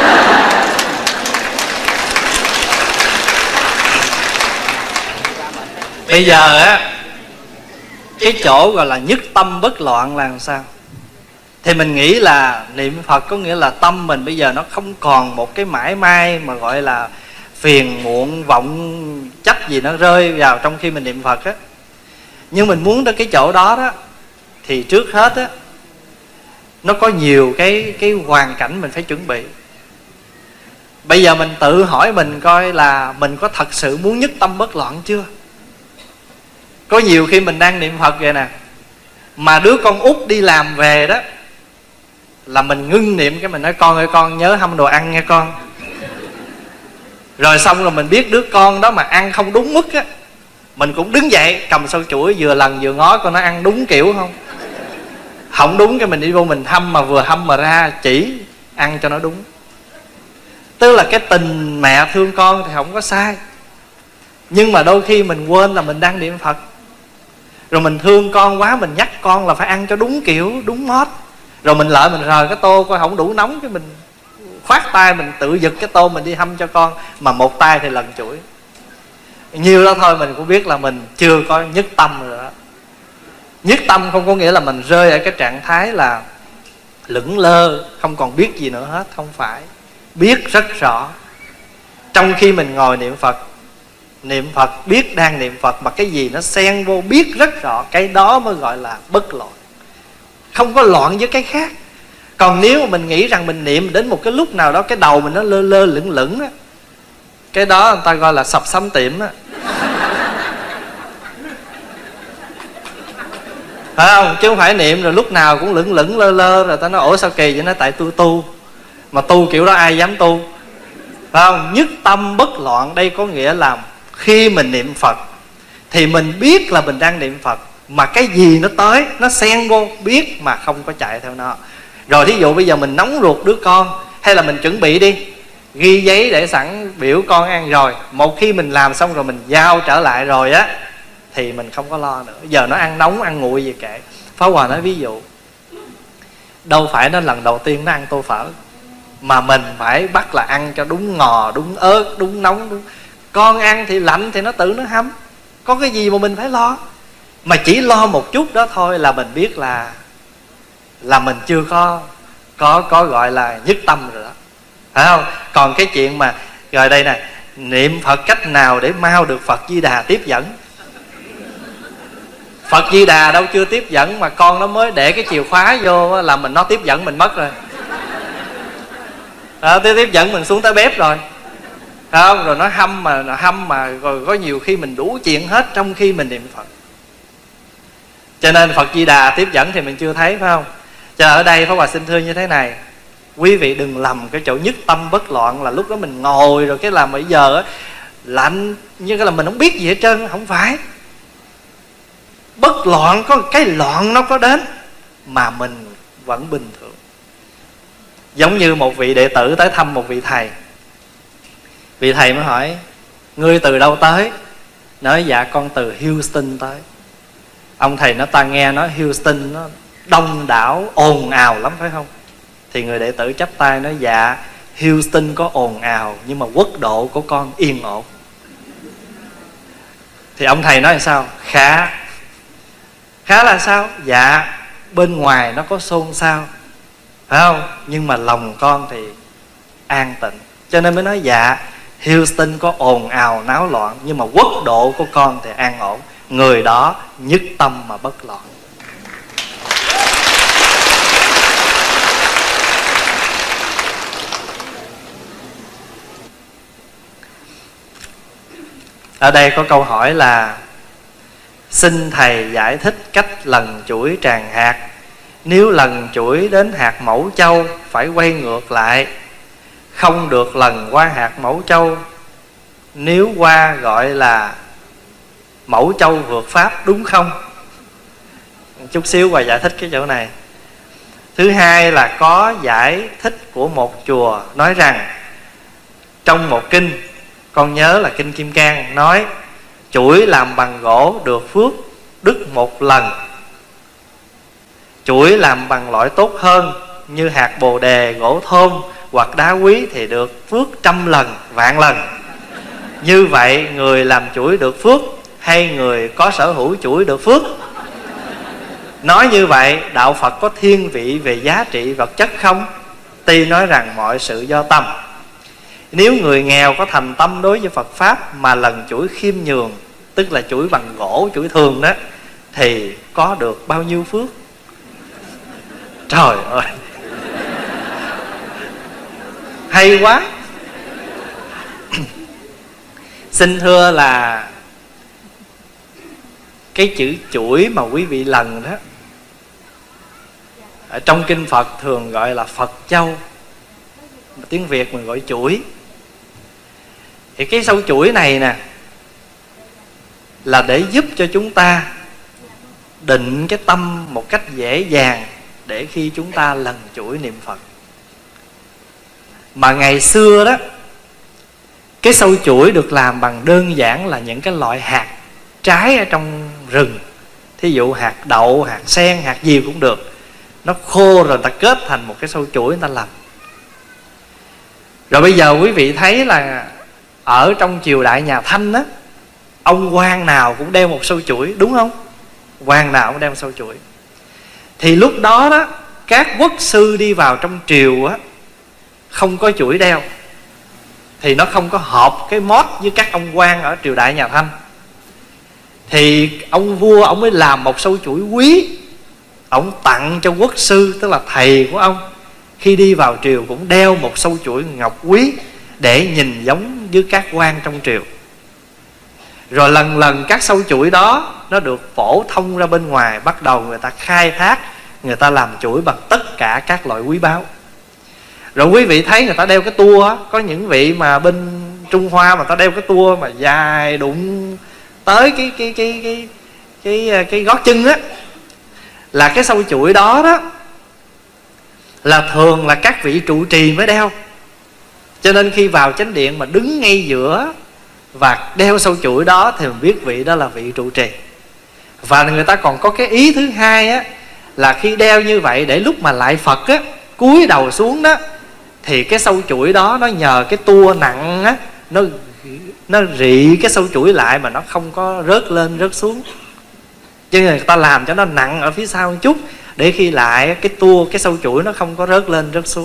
Bây giờ á, cái chỗ gọi là nhất tâm bất loạn là làm sao? Thì mình nghĩ là niệm Phật có nghĩa là tâm mình bây giờ nó không còn một cái mãi may mà gọi là phiền muộn vọng chấp gì nó rơi vào trong khi mình niệm Phật á. Nhưng mình muốn tới cái chỗ đó đó thì trước hết á, nó có nhiều cái cái hoàn cảnh mình phải chuẩn bị. Bây giờ mình tự hỏi mình coi là mình có thật sự muốn nhất tâm bất loạn chưa? Có nhiều khi mình đang niệm Phật vậy nè, mà đứa con út đi làm về đó là mình ngưng niệm, cái mình nói con ơi con nhớ hâm đồ ăn nha con. Rồi xong rồi mình biết đứa con đó mà ăn không đúng mức á, mình cũng đứng dậy cầm sâu chuỗi vừa lần vừa ngó coi nó ăn đúng kiểu không. Không đúng cái mình đi vô mình hâm, mà vừa hâm mà ra chỉ ăn cho nó đúng. Tức là cái tình mẹ thương con thì không có sai, nhưng mà đôi khi mình quên là mình đang niệm Phật. Rồi mình thương con quá, mình nhắc con là phải ăn cho đúng kiểu, đúng mót. Rồi mình lợi mình rời cái tô coi không đủ nóng, cái mình khoát tay mình tự giật cái tô mình đi hâm cho con, mà một tay thì lần chuỗi. Nhiêu đó thôi mình cũng biết là mình chưa có nhất tâm rồi đó. Nhất tâm không có nghĩa là mình rơi ở cái trạng thái là lững lơ, không còn biết gì nữa hết. Không phải, biết rất rõ. Trong khi mình ngồi niệm Phật, niệm Phật biết đang niệm Phật, mà cái gì nó xen vô biết rất rõ, cái đó mới gọi là bất loạn. Không có loạn với cái khác. Còn nếu mà mình nghĩ rằng mình niệm đến một cái lúc nào đó cái đầu mình nó lơ lơ lửng lửng á, cái đó người ta gọi là sập sắm tiệm á. Phải không? Chứ không phải niệm rồi lúc nào cũng lửng lửng lơ lơ, rồi ta nói ủa sao kỳ vậy? Nó tại tôi tu. Mà tu kiểu đó ai dám tu? Phải không? Nhất tâm bất loạn đây có nghĩa là khi mình niệm Phật thì mình biết là mình đang niệm Phật, mà cái gì nó tới nó xen vô biết mà không có chạy theo nó. Rồi thí dụ bây giờ mình nóng ruột đứa con, hay là mình chuẩn bị đi, ghi giấy để sẵn biểu con ăn rồi, một khi mình làm xong rồi mình giao trở lại rồi á thì mình không có lo nữa. Giờ nó ăn nóng ăn nguội gì kệ. Pháp Hòa nói ví dụ, đâu phải nó lần đầu tiên nó ăn tô phở, mà mình phải bắt là ăn cho đúng ngò, đúng ớt, đúng nóng, đúng. Con ăn thì lạnh thì nó tự nó hâm, có cái gì mà mình phải lo. Mà chỉ lo một chút đó thôi là mình biết là là mình chưa có có có gọi là nhất tâm rồi đó, phải không? Còn cái chuyện mà rồi đây nè, niệm Phật cách nào để mau được Phật Di Đà tiếp dẫn. Phật Di Đà đâu chưa tiếp dẫn, mà con nó mới để cái chìa khóa vô là mình nó tiếp dẫn mình mất rồi. À, tiếp dẫn mình xuống tới bếp rồi, phải không? Rồi nó hâm mà nó hâm mà rồi có nhiều khi mình đủ chuyện hết trong khi mình niệm Phật. Cho nên Phật Di Đà tiếp dẫn thì mình chưa thấy, phải không? Cho nên ở đây Pháp Hòa xin thưa như thế này, quý vị đừng lầm cái chỗ nhất tâm bất loạn là lúc đó mình ngồi rồi cái là bây giờ á, lạnh như cái là mình không biết gì hết trơn. Không phải. Bất loạn có cái loạn nó có đến mà mình vẫn bình thường. Giống như một vị đệ tử tới thăm một vị thầy. Vị thầy mới hỏi: ngươi từ đâu tới? Nói dạ con từ Houston tới. Ông thầy nó ta nghe nói Houston nó đông đảo ồn ào lắm phải không? Thì người đệ tử chắp tay nói: dạ Houston có ồn ào, nhưng mà quốc độ của con yên ổn. Thì ông thầy nói là sao? Khá. Khá là sao? Dạ bên ngoài nó có xôn xao, phải không? Nhưng mà lòng con thì an tịnh. Cho nên mới nói dạ Houston có ồn ào náo loạn, nhưng mà quốc độ của con thì an ổn. Người đó nhất tâm mà bất loạn. Ở đây có câu hỏi là: xin thầy giải thích cách lần chuỗi tràng hạt. Nếu lần chuỗi đến hạt mẫu châu phải quay ngược lại, không được lần qua hạt mẫu châu. Nếu qua gọi là mẫu châu vượt pháp đúng không? Chút xíu Hòa giải thích cái chỗ này. Thứ hai là có giải thích của một chùa nói rằng trong một kinh, con nhớ là kinh Kim Cang, nói chuỗi làm bằng gỗ được phước đức một lần, chuỗi làm bằng loại tốt hơn như hạt bồ đề, gỗ thôn hoặc đá quý thì được phước trăm lần, vạn lần. Như vậy người làm chuỗi được phước hay người có sở hữu chuỗi được phước? Nói như vậy đạo Phật có thiên vị về giá trị vật chất không? Tuy nói rằng mọi sự do tâm. Nếu người nghèo có thành tâm đối với Phật Pháp mà lần chuỗi khiêm nhường, tức là chuỗi bằng gỗ, chuỗi thường đó, thì có được bao nhiêu phước. Trời ơi, hay quá. Xin thưa là cái chữ chuỗi mà quý vị lần đó, ở trong kinh Phật thường gọi là Phật Châu, tiếng Việt mình gọi chuỗi. Thì cái sâu chuỗi này nè là để giúp cho chúng ta định cái tâm một cách dễ dàng, để khi chúng ta lần chuỗi niệm Phật. Mà ngày xưa đó, cái sâu chuỗi được làm bằng đơn giản là những cái loại hạt trái ở trong rừng. Thí dụ hạt đậu, hạt sen, hạt gì cũng được. Nó khô rồi ta kết thành một cái sâu chuỗi người ta làm. Rồi bây giờ quý vị thấy là ở trong triều đại nhà Thanh á, ông quan nào cũng đeo một sâu chuỗi, đúng không? Quan nào cũng đeo một sâu chuỗi. Thì lúc đó đó, các quốc sư đi vào trong triều á, không có chuỗi đeo, thì nó không có hợp cái mốt với các ông quan ở triều đại nhà Thanh. Thì ông vua ông mới làm một sâu chuỗi quý, ông tặng cho quốc sư, tức là thầy của ông, khi đi vào triều cũng đeo một sâu chuỗi ngọc quý, để nhìn giống với các quan trong triều. Rồi lần lần các sâu chuỗi đó nó được phổ thông ra bên ngoài, bắt đầu người ta khai thác, người ta làm chuỗi bằng tất cả các loại quý báu. Rồi quý vị thấy người ta đeo cái tua á, có những vị mà bên Trung Hoa mà ta đeo cái tua mà dài đụng tới cái cái cái cái cái cái, cái gót chân á, là cái sâu chuỗi đó đó là thường là các vị trụ trì mới đeo. Cho nên khi vào chánh điện mà đứng ngay giữa và đeo sâu chuỗi đó thì mình biết vị đó là vị trụ trì. Và người ta còn có cái ý thứ hai á, là khi đeo như vậy để lúc mà lại Phật á, cúi đầu xuống đó, thì cái sâu chuỗi đó nó nhờ cái tua nặng á, nó nó rị cái sâu chuỗi lại mà nó không có rớt lên rớt xuống. Cho nên người ta làm cho nó nặng ở phía sau một chút, để khi lại cái tua, cái sâu chuỗi nó không có rớt lên rớt xuống.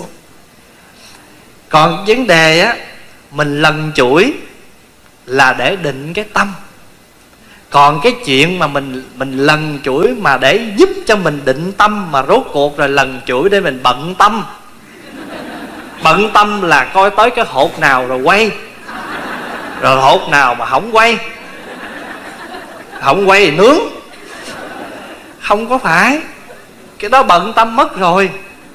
Còn vấn đề á, mình lần chuỗi là để định cái tâm. Còn cái chuyện mà mình mình lần chuỗi mà để giúp cho mình định tâm, mà rốt cuộc rồi lần chuỗi để mình bận tâm. Bận tâm là coi tới cái hột nào rồi quay, rồi hột nào mà không quay, không quay thì nướng. Không có phải, cái đó bận tâm mất rồi.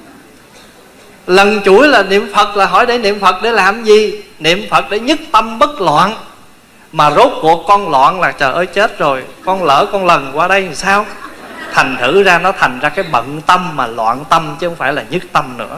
Lần chuỗi là niệm Phật, là hỏi để niệm Phật để làm gì? Niệm Phật để nhất tâm bất loạn. Mà rốt cuộc con loạn là trời ơi chết rồi, con lỡ con lần qua đây thì sao? Thành thử ra nó thành ra cái bận tâm mà loạn tâm, chứ không phải là nhất tâm nữa.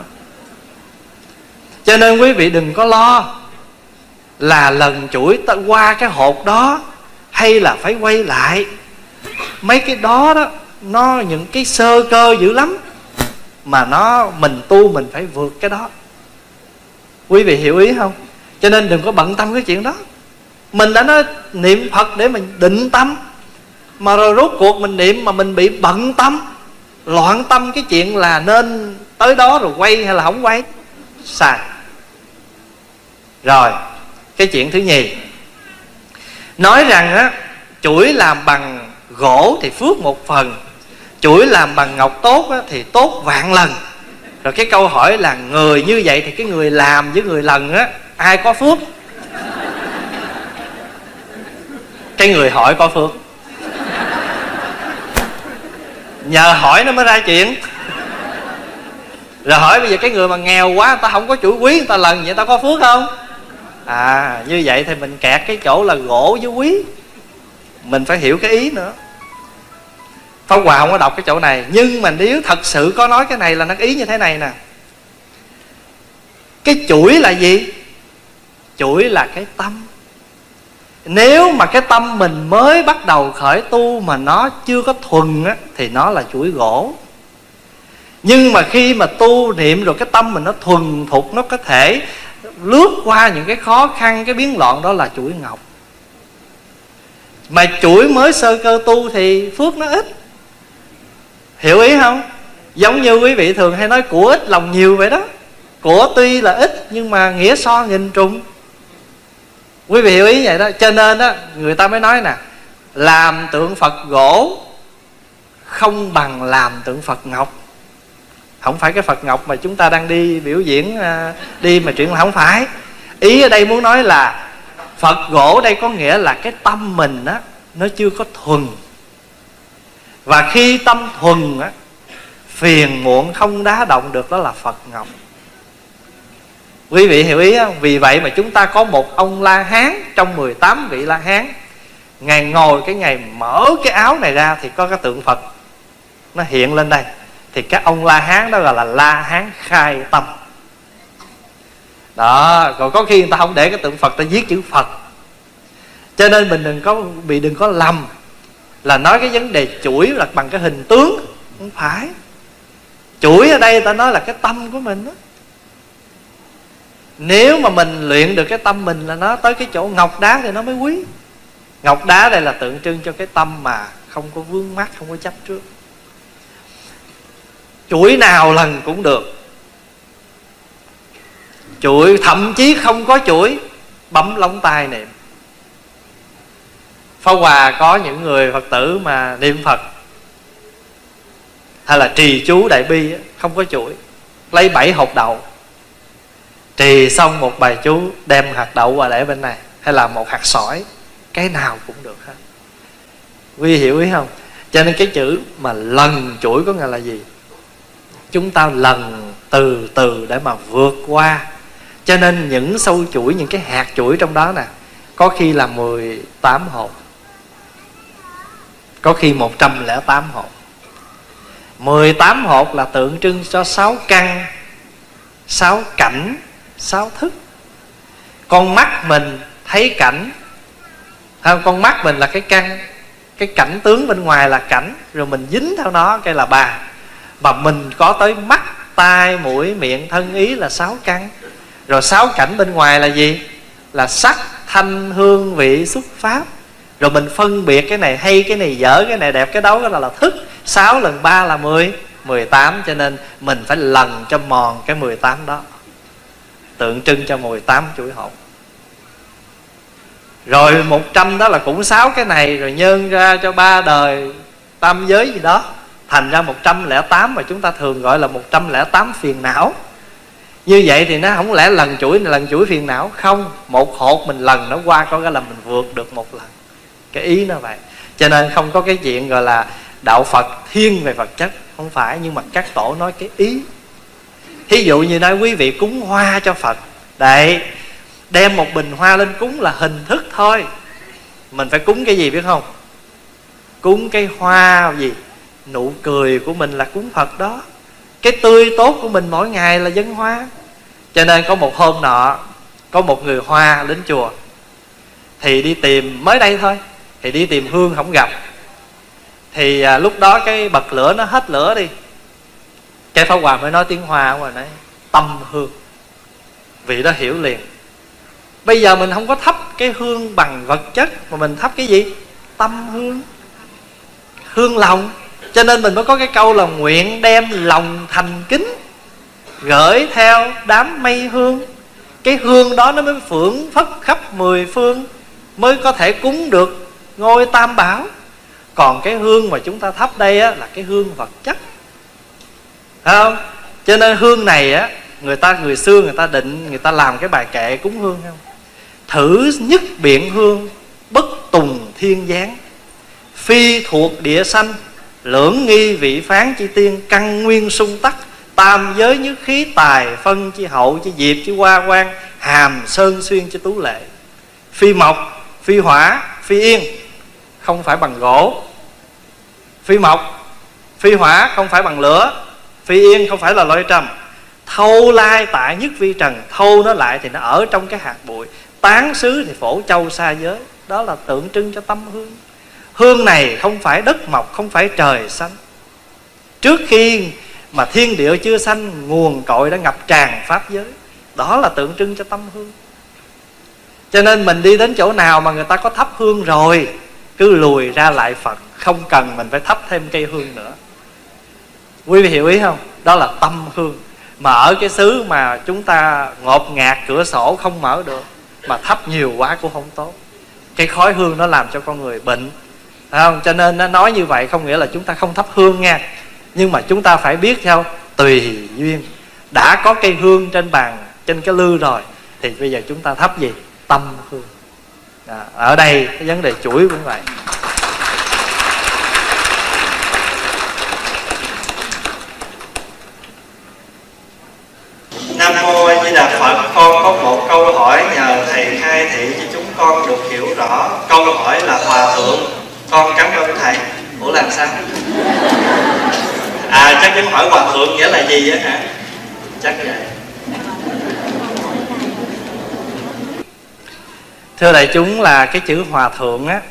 Cho nên quý vị đừng có lo là lần chuỗi ta qua cái hột đó, hay là phải quay lại. Mấy cái đó đó, nó những cái sơ cơ dữ lắm, mà nó mình tu mình phải vượt cái đó. Quý vị hiểu ý không? Cho nên đừng có bận tâm cái chuyện đó. Mình đã nói niệm Phật để mình định tâm, mà rồi rốt cuộc mình niệm mà mình bị bận tâm, loạn tâm cái chuyện là nên tới đó rồi quay hay là không quay, sai. Rồi cái chuyện thứ nhì, nói rằng á, chuỗi làm bằng gỗ thì phước một phần, chuỗi làm bằng ngọc tốt á, thì tốt vạn lần. Rồi cái câu hỏi là người như vậy thì cái người làm với người lần á, ai có phước? Cái người hỏi có phước. Nhờ hỏi nó mới ra chuyện. Rồi hỏi bây giờ cái người mà nghèo quá, người ta không có chuỗi quý, người ta lần vậy, người ta có phước không? À, như vậy thì mình kẹt cái chỗ là gỗ với quý. Mình phải hiểu cái ý nữa. Pháp Hòa không có đọc cái chỗ này, nhưng mà nếu thật sự có nói cái này là nó ý như thế này nè. Cái chuỗi là gì? Chuỗi là cái tâm. Nếu mà cái tâm mình mới bắt đầu khởi tu mà nó chưa có thuần á, thì nó là chuỗi gỗ. Nhưng mà khi mà tu niệm rồi cái tâm mình nó thuần thục, nó có thể lướt qua những cái khó khăn, cái biến loạn, đó là chuỗi ngọc. Mà chuỗi mới sơ cơ tu thì phước nó ít. Hiểu ý không? Giống như quý vị thường hay nói của ít lòng nhiều vậy đó. Của tuy là ít nhưng mà nghĩa so nghìn trùng. Quý vị hiểu ý vậy đó. Cho nên đó, người ta mới nói nè, làm tượng Phật gỗ không bằng làm tượng Phật ngọc. Không phải cái Phật ngọc mà chúng ta đang đi biểu diễn, đi mà chuyện là không phải. Ý ở đây muốn nói là Phật gỗ đây có nghĩa là cái tâm mình á, nó chưa có thuần. Và khi tâm thuần á, phiền muộn không đá động được, đó là Phật ngọc. Quý vị hiểu ý không? Vì vậy mà chúng ta có một ông La Hán trong mười tám vị La Hán. Ngài ngồi cái ngày mở cái áo này ra thì có cái tượng Phật nó hiện lên đây. Thì các ông La Hán đó gọi là La Hán khai tâm. Đó, còn có khi người ta không để cái tượng Phật, ta viết chữ Phật. Cho nên mình đừng có bị đừng có lầm là nói cái vấn đề chuỗi là bằng cái hình tướng. Không phải. Chuỗi ở đây ta nói là cái tâm của mình đó. Nếu mà mình luyện được cái tâm mình là nó tới cái chỗ ngọc đá thì nó mới quý. Ngọc đá đây là tượng trưng cho cái tâm mà không có vướng mắc, không có chấp trước. Chuỗi nào lần cũng được. Chuỗi thậm chí không có chuỗi, bấm lóng tay niệm. Pháp Hòa có những người Phật tử mà niệm Phật hay là trì chú đại bi không có chuỗi, lấy bảy hột đậu, trì xong một bài chú đem hạt đậu qua để bên này, hay là một hạt sỏi, cái nào cũng được hết. Quý hiểu ý không? Cho nên cái chữ mà lần chuỗi có nghĩa là gì? Chúng ta lần từ từ để mà vượt qua. Cho nên những sâu chuỗi, những cái hạt chuỗi trong đó nè, có khi là mười tám hột, có khi một trăm lẻ tám hột. Mười tám hột là tượng trưng cho sáu căn, sáu cảnh, sáu thức. Con mắt mình thấy cảnh, không, con mắt mình là cái căn, cái cảnh tướng bên ngoài là cảnh, rồi mình dính theo nó cái là ba. Mà mình có tới mắt, tai, mũi, miệng, thân, ý là sáu căn. Rồi sáu cảnh bên ngoài là gì? Là sắc, thanh, hương, vị, xuất, pháp. Rồi mình phân biệt cái này hay, cái này dở, cái này đẹp, cái đó là, là thức. Sáu lần ba là mười, mười tám. Cho nên mình phải lần cho mòn cái mười tám đó, tượng trưng cho mười tám chuỗi hột. Rồi một trăm đó là cũng sáu cái này, rồi nhân ra cho ba đời tam giới gì đó, thành ra một trăm lẻ tám mà chúng ta thường gọi là một trăm lẻ tám phiền não. Như vậy thì nó không lẽ lần chuỗi này lần chuỗi phiền não. Không, một hột mình lần nó qua có nghĩa là mình vượt được một lần. Cái ý nó vậy. Cho nên không có cái chuyện gọi là đạo Phật thiên về vật chất, không phải. Nhưng mà các tổ nói cái ý. Thí dụ như nói quý vị cúng hoa cho Phật, đấy, đem một bình hoa lên cúng là hình thức thôi. Mình phải cúng cái gì biết không? Cúng cái hoa gì? Nụ cười của mình là cúng Phật đó. Cái tươi tốt của mình mỗi ngày là dân hoa. Cho nên có một hôm nọ, có một người Hoa đến chùa, thì đi tìm, mới đây thôi, thì đi tìm hương không gặp. Thì à, lúc đó cái bật lửa nó hết lửa đi. Cái Pháp Hòa mới nói tiếng Hoa ngoài này, tâm hương. Vị đó hiểu liền. Bây giờ mình không có thắp cái hương bằng vật chất, mà mình thắp cái gì? Tâm hương, hương lòng. Cho nên mình mới có cái câu là nguyện đem lòng thành kính, gửi theo đám mây hương. Cái hương đó nó mới phưởng phất khắp mười phương, mới có thể cúng được ngôi Tam Bảo. Còn cái hương mà chúng ta thắp đây á, là cái hương vật chất, phải không? Cho nên hương này á, người ta người xưa người ta định, người ta làm cái bài kệ cúng hương không? Thử nhất biện hương, bất tùng thiên giáng, phi thuộc địa sanh, lưỡng nghi vị phán chi tiên, căn nguyên sung tắc, tam giới nhất khí, tài phân chi hậu chi diệp chi hoa quang, hàm sơn xuyên chi tú lệ. Phi mộc, phi hỏa, phi yên, không phải bằng gỗ. Phi mộc, phi hỏa không phải bằng lửa, phi yên không phải là loại trầm. Thâu lai tại nhất vi trần, thâu nó lại thì nó ở trong cái hạt bụi, tán xứ thì phổ châu xa giới. Đó là tượng trưng cho tâm hương. Hương này không phải đất mọc, không phải trời xanh. Trước khi mà thiên địa chưa sanh, nguồn cội đã ngập tràn pháp giới. Đó là tượng trưng cho tâm hương. Cho nên mình đi đến chỗ nào mà người ta có thắp hương rồi, cứ lùi ra lại Phật, không cần mình phải thắp thêm cây hương nữa. Quý vị hiểu ý không? Đó là tâm hương. Mà ở cái xứ mà chúng ta ngột ngạt, cửa sổ không mở được, mà thắp nhiều quá cũng không tốt. Cái khói hương nó làm cho con người bệnh, Phải không? Cho nên nó nói như vậy không nghĩa là chúng ta không thắp hương nha, nhưng mà chúng ta phải biết theo tùy duyên. Đã có cây hương trên bàn, trên cái lư rồi, thì bây giờ chúng ta thắp gì? Tâm hương. À, ở đây cái vấn đề chuỗi cũng vậy. Nam mô A Di Đà Phật. Con có một câu hỏi nhờ thầy khai thị cho chúng con được hiểu rõ. Câu hỏi là hòa thượng. Con cảm ơn thầy. Ủa làm sao? À chắc chúng hỏi hòa thượng nghĩa là gì á hả? Chắc vậy. Thưa đại chúng, là cái chữ hòa thượng á,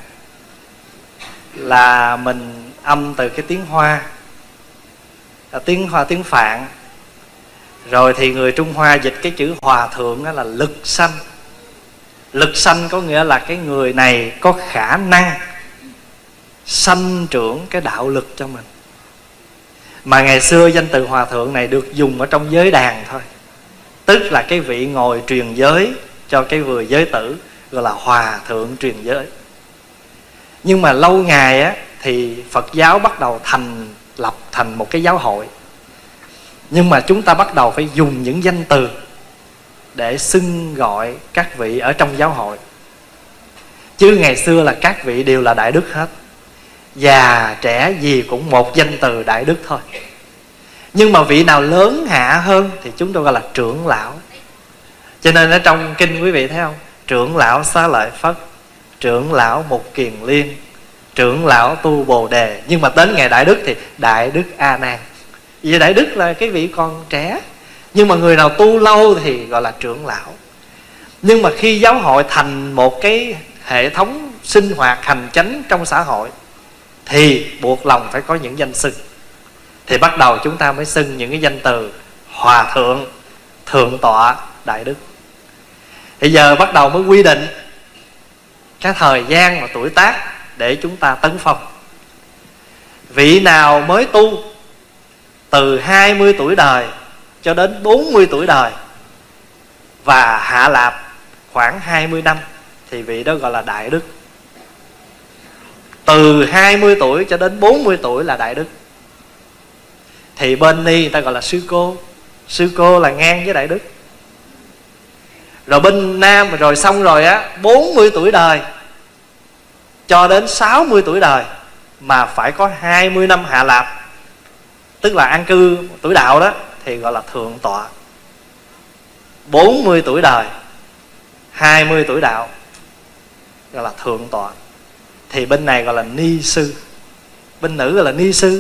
là mình âm từ cái tiếng Hoa, là tiếng Hoa, tiếng Phạn. Rồi thì người Trung Hoa dịch cái chữ hòa thượng đó là lực sanh. Lực sanh có nghĩa là cái người này có khả năng sanh trưởng cái đạo lực cho mình. Mà ngày xưa danh từ hòa thượng này được dùng ở trong giới đàn thôi, tức là cái vị ngồi truyền giới cho cái người giới tử, gọi là hòa thượng truyền giới. Nhưng mà lâu ngày á, thì Phật giáo bắt đầu thành lập thành một cái giáo hội. Nhưng mà chúng ta bắt đầu phải dùng những danh từ để xưng gọi các vị ở trong giáo hội. Chứ ngày xưa là các vị đều là đại đức hết, già trẻ gì cũng một danh từ đại đức thôi. Nhưng mà vị nào lớn hạ hơn thì chúng tôi gọi là trưởng lão. Cho nên ở trong kinh quý vị thấy không? Trưởng lão Xá Lợi Phất, trưởng lão Mục Kiền Liên, trưởng lão Tu Bồ Đề. Nhưng mà đến ngày đại đức thì đại đức A Nan. Vì đại đức là cái vị còn trẻ, nhưng mà người nào tu lâu thì gọi là trưởng lão. Nhưng mà khi giáo hội thành một cái hệ thống sinh hoạt hành chánh trong xã hội thì buộc lòng phải có những danh xưng. Thì bắt đầu chúng ta mới xưng những cái danh từ hòa thượng, thượng tọa, đại đức. Thì giờ bắt đầu mới quy định cái thời gian và tuổi tác để chúng ta tấn phong. Vị nào mới tu từ hai mươi tuổi đời cho đến bốn mươi tuổi đời và hạ lạp khoảng hai mươi năm thì vị đó gọi là đại đức. Từ hai mươi tuổi cho đến bốn mươi tuổi là đại đức. Thì bên Ni người ta gọi là sư cô. Sư cô là ngang với đại đức. Rồi bên Nam rồi xong rồi á, bốn mươi tuổi đời cho đến sáu mươi tuổi đời mà phải có hai mươi năm hạ lạp, tức là an cư tuổi đạo đó, thì gọi là thượng tọa. Bốn mươi tuổi đời, hai mươi tuổi đạo gọi là thượng tọa. Thì bên này gọi là ni sư, bên nữ gọi là ni sư.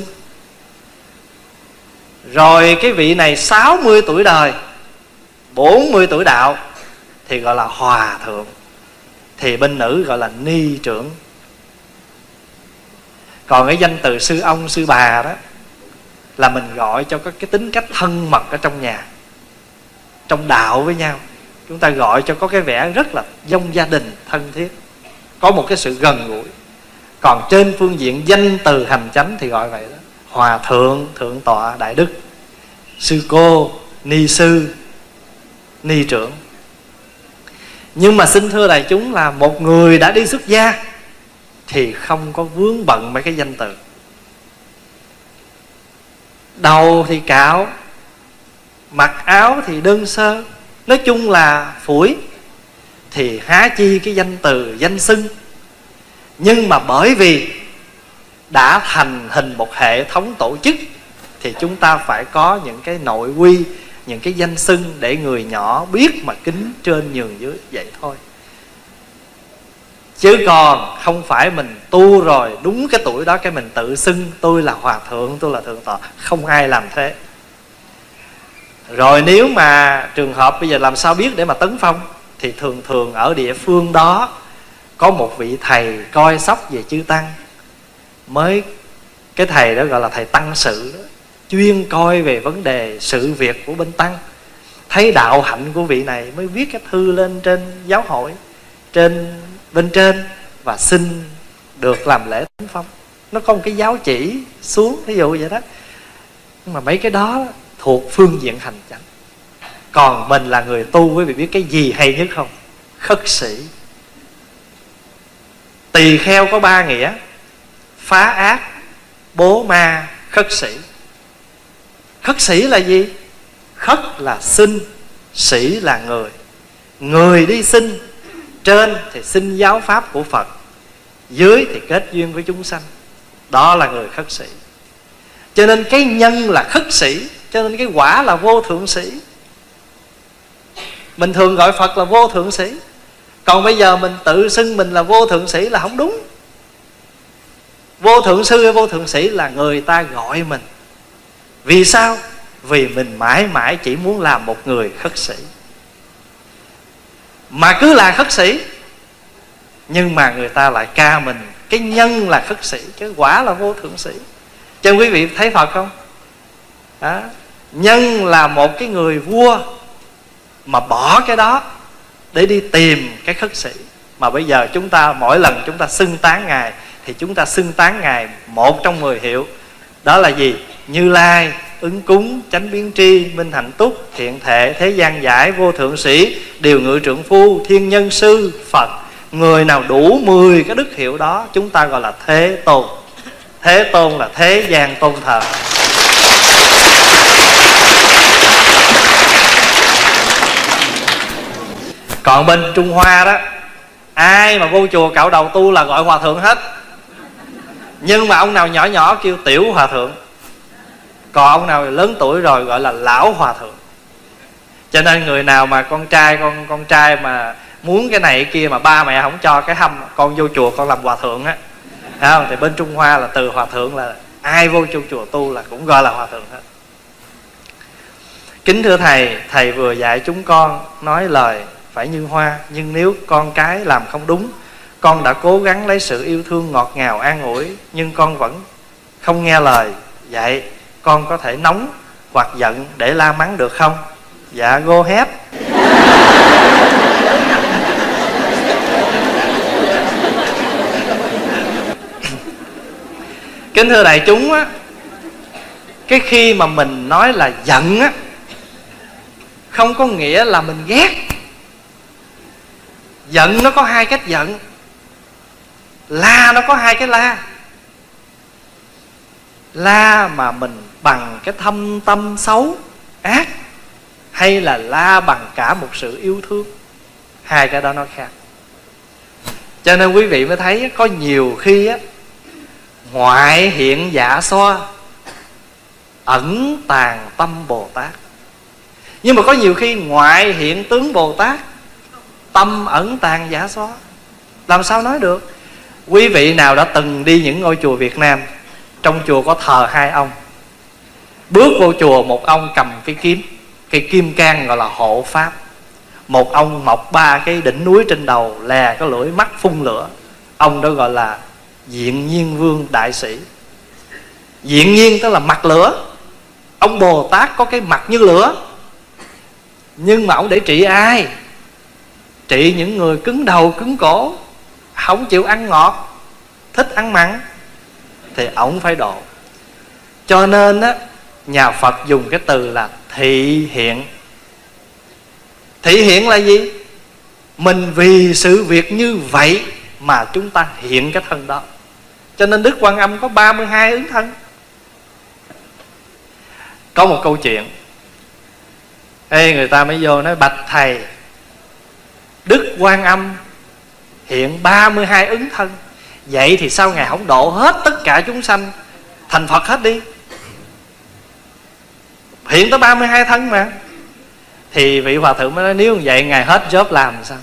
Rồi cái vị này sáu mươi tuổi đời, bốn mươi tuổi đạo thì gọi là hòa thượng. Thì bên nữ gọi là ni trưởng. Còn cái danh từ sư ông, sư bà đó là mình gọi cho có cái tính cách thân mật ở trong nhà, trong đạo với nhau. Chúng ta gọi cho có cái vẻ rất là giống gia đình, thân thiết, có một cái sự gần gũi. Còn trên phương diện danh từ hành chánh thì gọi vậy đó: hòa thượng, thượng tọa, đại đức, sư cô, ni sư, ni trưởng. Nhưng mà xin thưa đại chúng là một người đã đi xuất gia thì không có vướng bận mấy cái danh từ. Đầu thì cạo, mặc áo thì đơn sơ, nói chung là phủi, thì há chi cái danh từ, danh xưng. Nhưng mà bởi vì đã thành hình một hệ thống tổ chức thì chúng ta phải có những cái nội quy, những cái danh xưng để người nhỏ biết mà kính trên nhường dưới, vậy thôi. Chứ còn không phải mình tu rồi đúng cái tuổi đó cái mình tự xưng tôi là hòa thượng, tôi là thượng tọa. Không ai làm thế. Rồi nếu mà trường hợp bây giờ làm sao biết để mà tấn phong, thì thường thường ở địa phương đó có một vị thầy coi sóc về chư tăng, mới cái thầy đó gọi là thầy tăng sự đó, chuyên coi về vấn đề sự việc của bên tăng. Thấy đạo hạnh của vị này mới viết cái thư lên trên giáo hội, trên bên trên, và xin được làm lễ tấn phong. Nó có một cái giáo chỉ xuống, ví dụ vậy đó. Nhưng mà mấy cái đó thuộc phương diện hành chánh. Còn mình là người tu, quý vị biết cái gì hay nhất không? Khất sĩ. Tỳ kheo có ba nghĩa: phá ác, bố ma, khất sĩ. Khất sĩ là gì? Khất là sinh, sĩ là người. Người đi sinh, trên thì sinh giáo pháp của Phật, dưới thì kết duyên với chúng sanh. Đó là người khất sĩ. Cho nên cái nhân là khất sĩ, cho nên cái quả là vô thượng sĩ. Mình thường gọi Phật là vô thượng sĩ, còn bây giờ mình tự xưng mình là vô thượng sĩ là không đúng. Vô thượng sư hay vô thượng sĩ là người ta gọi mình. Vì sao? Vì mình mãi mãi chỉ muốn làm một người khất sĩ, mà cứ là khất sĩ nhưng mà người ta lại ca mình. Cái nhân là khất sĩ, cái quả là vô thượng sĩ. Cho quý vị thấy Phật không? Đó. Nhân là một cái người vua mà bỏ cái đó để đi tìm cái khất sĩ. Mà bây giờ chúng ta mỗi lần chúng ta xưng tán Ngài thì chúng ta xưng tán Ngài một trong mười hiệu. Đó là gì? Như Lai, ứng cúng, chánh biến tri, minh hạnh túc, thiện thệ, thế gian giải, vô thượng sĩ, điều ngự trượng phu, thiên nhân sư, Phật. Người nào đủ mười cái đức hiệu đó chúng ta gọi là Thế Tôn. Thế Tôn là thế gian tôn thờ. Còn bên Trung Hoa đó, ai mà vô chùa cạo đầu tu là gọi hòa thượng hết. Nhưng mà ông nào nhỏ nhỏ kêu tiểu hòa thượng, còn ông nào lớn tuổi rồi gọi là lão hòa thượng. Cho nên người nào mà con trai con con trai mà muốn cái này cái kia mà ba mẹ không cho cái hâm, con vô chùa con làm hòa thượng á, thấy không? Thì bên Trung Hoa là từ hòa thượng là ai vô chùa chùa tu là cũng gọi là hòa thượng hết. Kính thưa thầy, thầy vừa dạy chúng con nói lời phải như hoa, nhưng nếu con cái làm không đúng, con đã cố gắng lấy sự yêu thương ngọt ngào an ủi, nhưng con vẫn không nghe lời dạy, con có thể nóng hoặc giận để la mắng được không? Dạ go ahead. Kính thưa đại chúng á, cái khi mà mình nói là giận á, không có nghĩa là mình ghét. Giận nó có hai cách giận, la nó có hai cái la. La mà mình bằng cái thâm tâm xấu ác, hay là la bằng cả một sự yêu thương, hai cái đó nó khác. Cho nên quý vị mới thấy có nhiều khi á, ngoại hiện dạ xoa, ẩn tàng tâm Bồ Tát. Nhưng mà có nhiều khi ngoại hiện tướng Bồ Tát, tâm ẩn tàng giả xóa. Làm sao nói được? Quý vị nào đã từng đi những ngôi chùa Việt Nam, trong chùa có thờ hai ông, bước vô chùa một ông cầm cái kiếm, cái kim cang gọi là hộ pháp, một ông mọc ba cái đỉnh núi trên đầu, lè cái lưỡi mắt phun lửa, ông đó gọi là Diện Nhiên Vương Đại Sĩ. Diện Nhiên tức là mặt lửa. Ông Bồ Tát có cái mặt như lửa, nhưng mà ông để trị ai? Trị những người cứng đầu cứng cổ, không chịu ăn ngọt, thích ăn mặn, thì ổng phải độ. Cho nên á, nhà Phật dùng cái từ là thị hiện. Thị hiện là gì? Mình vì sự việc như vậy mà chúng ta hiện cái thân đó. Cho nên Đức Quan Âm có ba mươi hai ứng thân. Có một câu chuyện, Ê, người ta mới vô nói: bạch thầy, Đức Quan Âm hiện ba mươi hai ứng thân, vậy thì sao Ngài không độ hết tất cả chúng sanh thành Phật hết đi? Hiện tới ba mươi hai thân mà. Thì vị Hòa Thượng mới nói: nếu vậy Ngài hết job làm sao?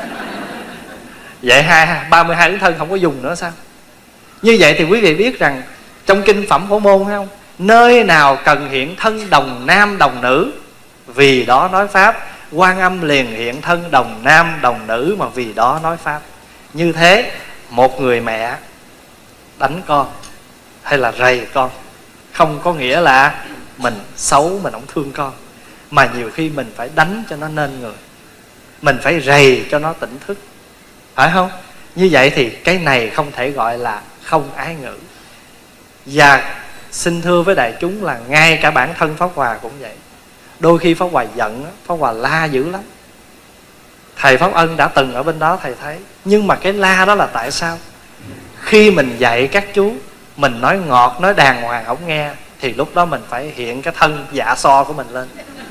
Vậy hai ba mươi hai ứng thân không có dùng nữa sao? Như vậy thì quý vị biết rằng trong kinh Phẩm Phổ Môn hay không, nơi nào cần hiện thân đồng nam đồng nữ, vì đó nói pháp. Quan Âm liền hiện thân đồng nam đồng nữ, mà vì đó nói pháp. Như thế một người mẹ đánh con hay là rầy con không có nghĩa là mình xấu, mình không thương con, mà nhiều khi mình phải đánh cho nó nên người, mình phải rầy cho nó tỉnh thức, phải không? Như vậy thì cái này không thể gọi là không ái ngữ. Và xin thưa với đại chúng là ngay cả bản thân Pháp Hòa cũng vậy. Đôi khi Pháp Hòa giận, Pháp Hòa la dữ lắm. Thầy Pháp Ân đã từng ở bên đó thầy thấy. Nhưng mà cái la đó là tại sao? Khi mình dạy các chú mình nói ngọt, nói đàng hoàng không nghe, thì lúc đó mình phải hiện cái thân dạ so của mình lên.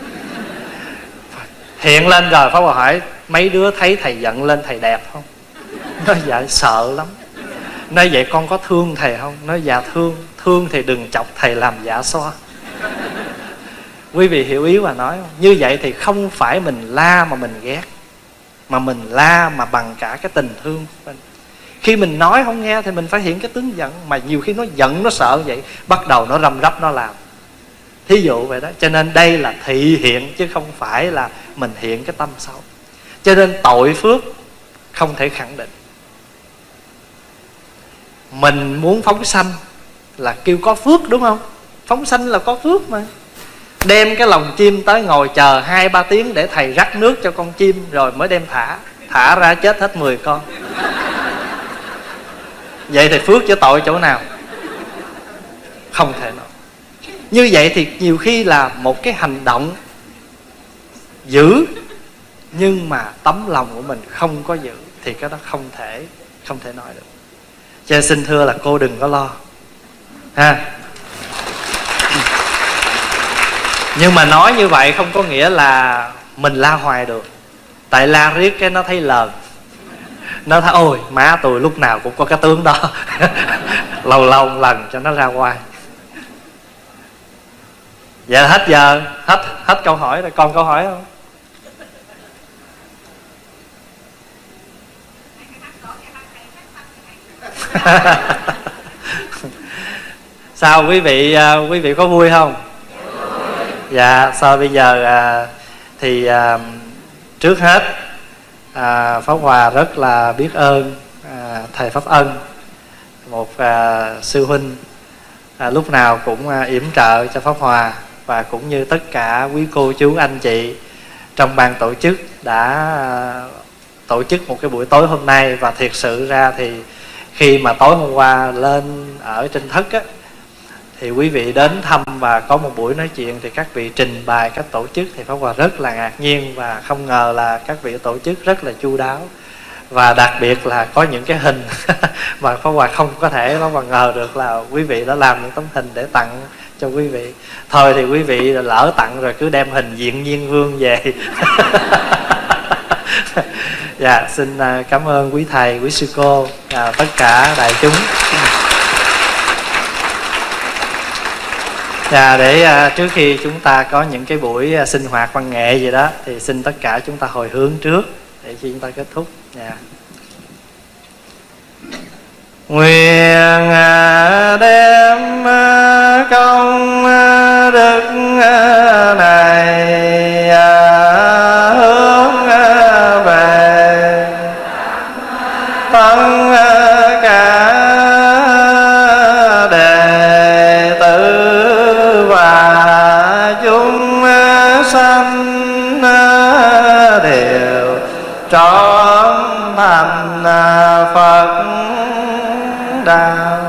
Hiện lên rồi Pháp Hòa hỏi mấy đứa thấy thầy giận lên thầy đẹp không? Nói dạ sợ lắm. Nói vậy con có thương thầy không? Nói dạ thương. Thương thì đừng chọc thầy làm dạ so. Quý vị hiểu ý Hòa nói không? Như vậy thì không phải mình la mà mình ghét, mà mình la mà bằng cả cái tình thương của mình. Khi mình nói không nghe thì mình phải hiện cái tướng giận. Mà nhiều khi nó giận, nó sợ vậy, bắt đầu nó răm rắp nó làm. Thí dụ vậy đó. Cho nên đây là thị hiện, chứ không phải là mình hiện cái tâm xấu. Cho nên tội phước không thể khẳng định. Mình muốn phóng sanh là kêu có phước, đúng không? Phóng sanh là có phước mà. Đem cái lồng chim tới ngồi chờ hai ba tiếng để thầy rắc nước cho con chim, rồi mới đem thả. Thả ra chết hết mười con. Vậy thì phước chứ tội chỗ nào? Không thể nào. Như vậy thì nhiều khi là một cái hành động giữ, nhưng mà tấm lòng của mình không có giữ, thì cái đó không thể Không thể nói được. Cho nên xin thưa là cô đừng có lo ha. Nhưng mà nói như vậy không có nghĩa là mình la hoài được. Tại la riết cái nó thấy lờn, nó thấy ôi má tôi lúc nào cũng có cái tướng đó. Lâu lâu một lần cho nó ra ngoài. Dạ hết giờ. Hết hết câu hỏi rồi. Còn câu hỏi không? Sao quý vị quý vị có vui không? Dạ sao bây giờ à, thì à, trước hết à, Pháp Hòa rất là biết ơn à, thầy Pháp Ân, một à, sư huynh à, lúc nào cũng à, yểm trợ cho Pháp Hòa, và cũng như tất cả quý cô chú anh chị trong ban tổ chức đã à, tổ chức một cái buổi tối hôm nay. Và thiệt sự ra thì khi mà tối hôm qua lên ở trên thất á, thì quý vị đến thăm và có một buổi nói chuyện, thì các vị trình bày cách tổ chức thì Pháp Hòa rất là ngạc nhiên, và không ngờ là các vị tổ chức rất là chu đáo. Và đặc biệt là có những cái hình mà Pháp Hòa không có thể Pháp Hòa ngờ được là quý vị đã làm những tấm hình để tặng cho quý vị. Thôi thì quý vị lỡ tặng rồi cứ đem hình Diện Nhiên Vương về. Dạ, xin cảm ơn quý thầy, quý sư cô, và tất cả đại chúng. Dạ, để uh, trước khi chúng ta có những cái buổi uh, sinh hoạt văn nghệ gì đó, thì xin tất cả chúng ta hồi hướng trước để khi chúng ta kết thúc. Dạ. Nguyện uh, đem uh, công uh, đức uh, này uh, hướng uh, về tất uh, cả sanh đều trọn thành Phật đạo.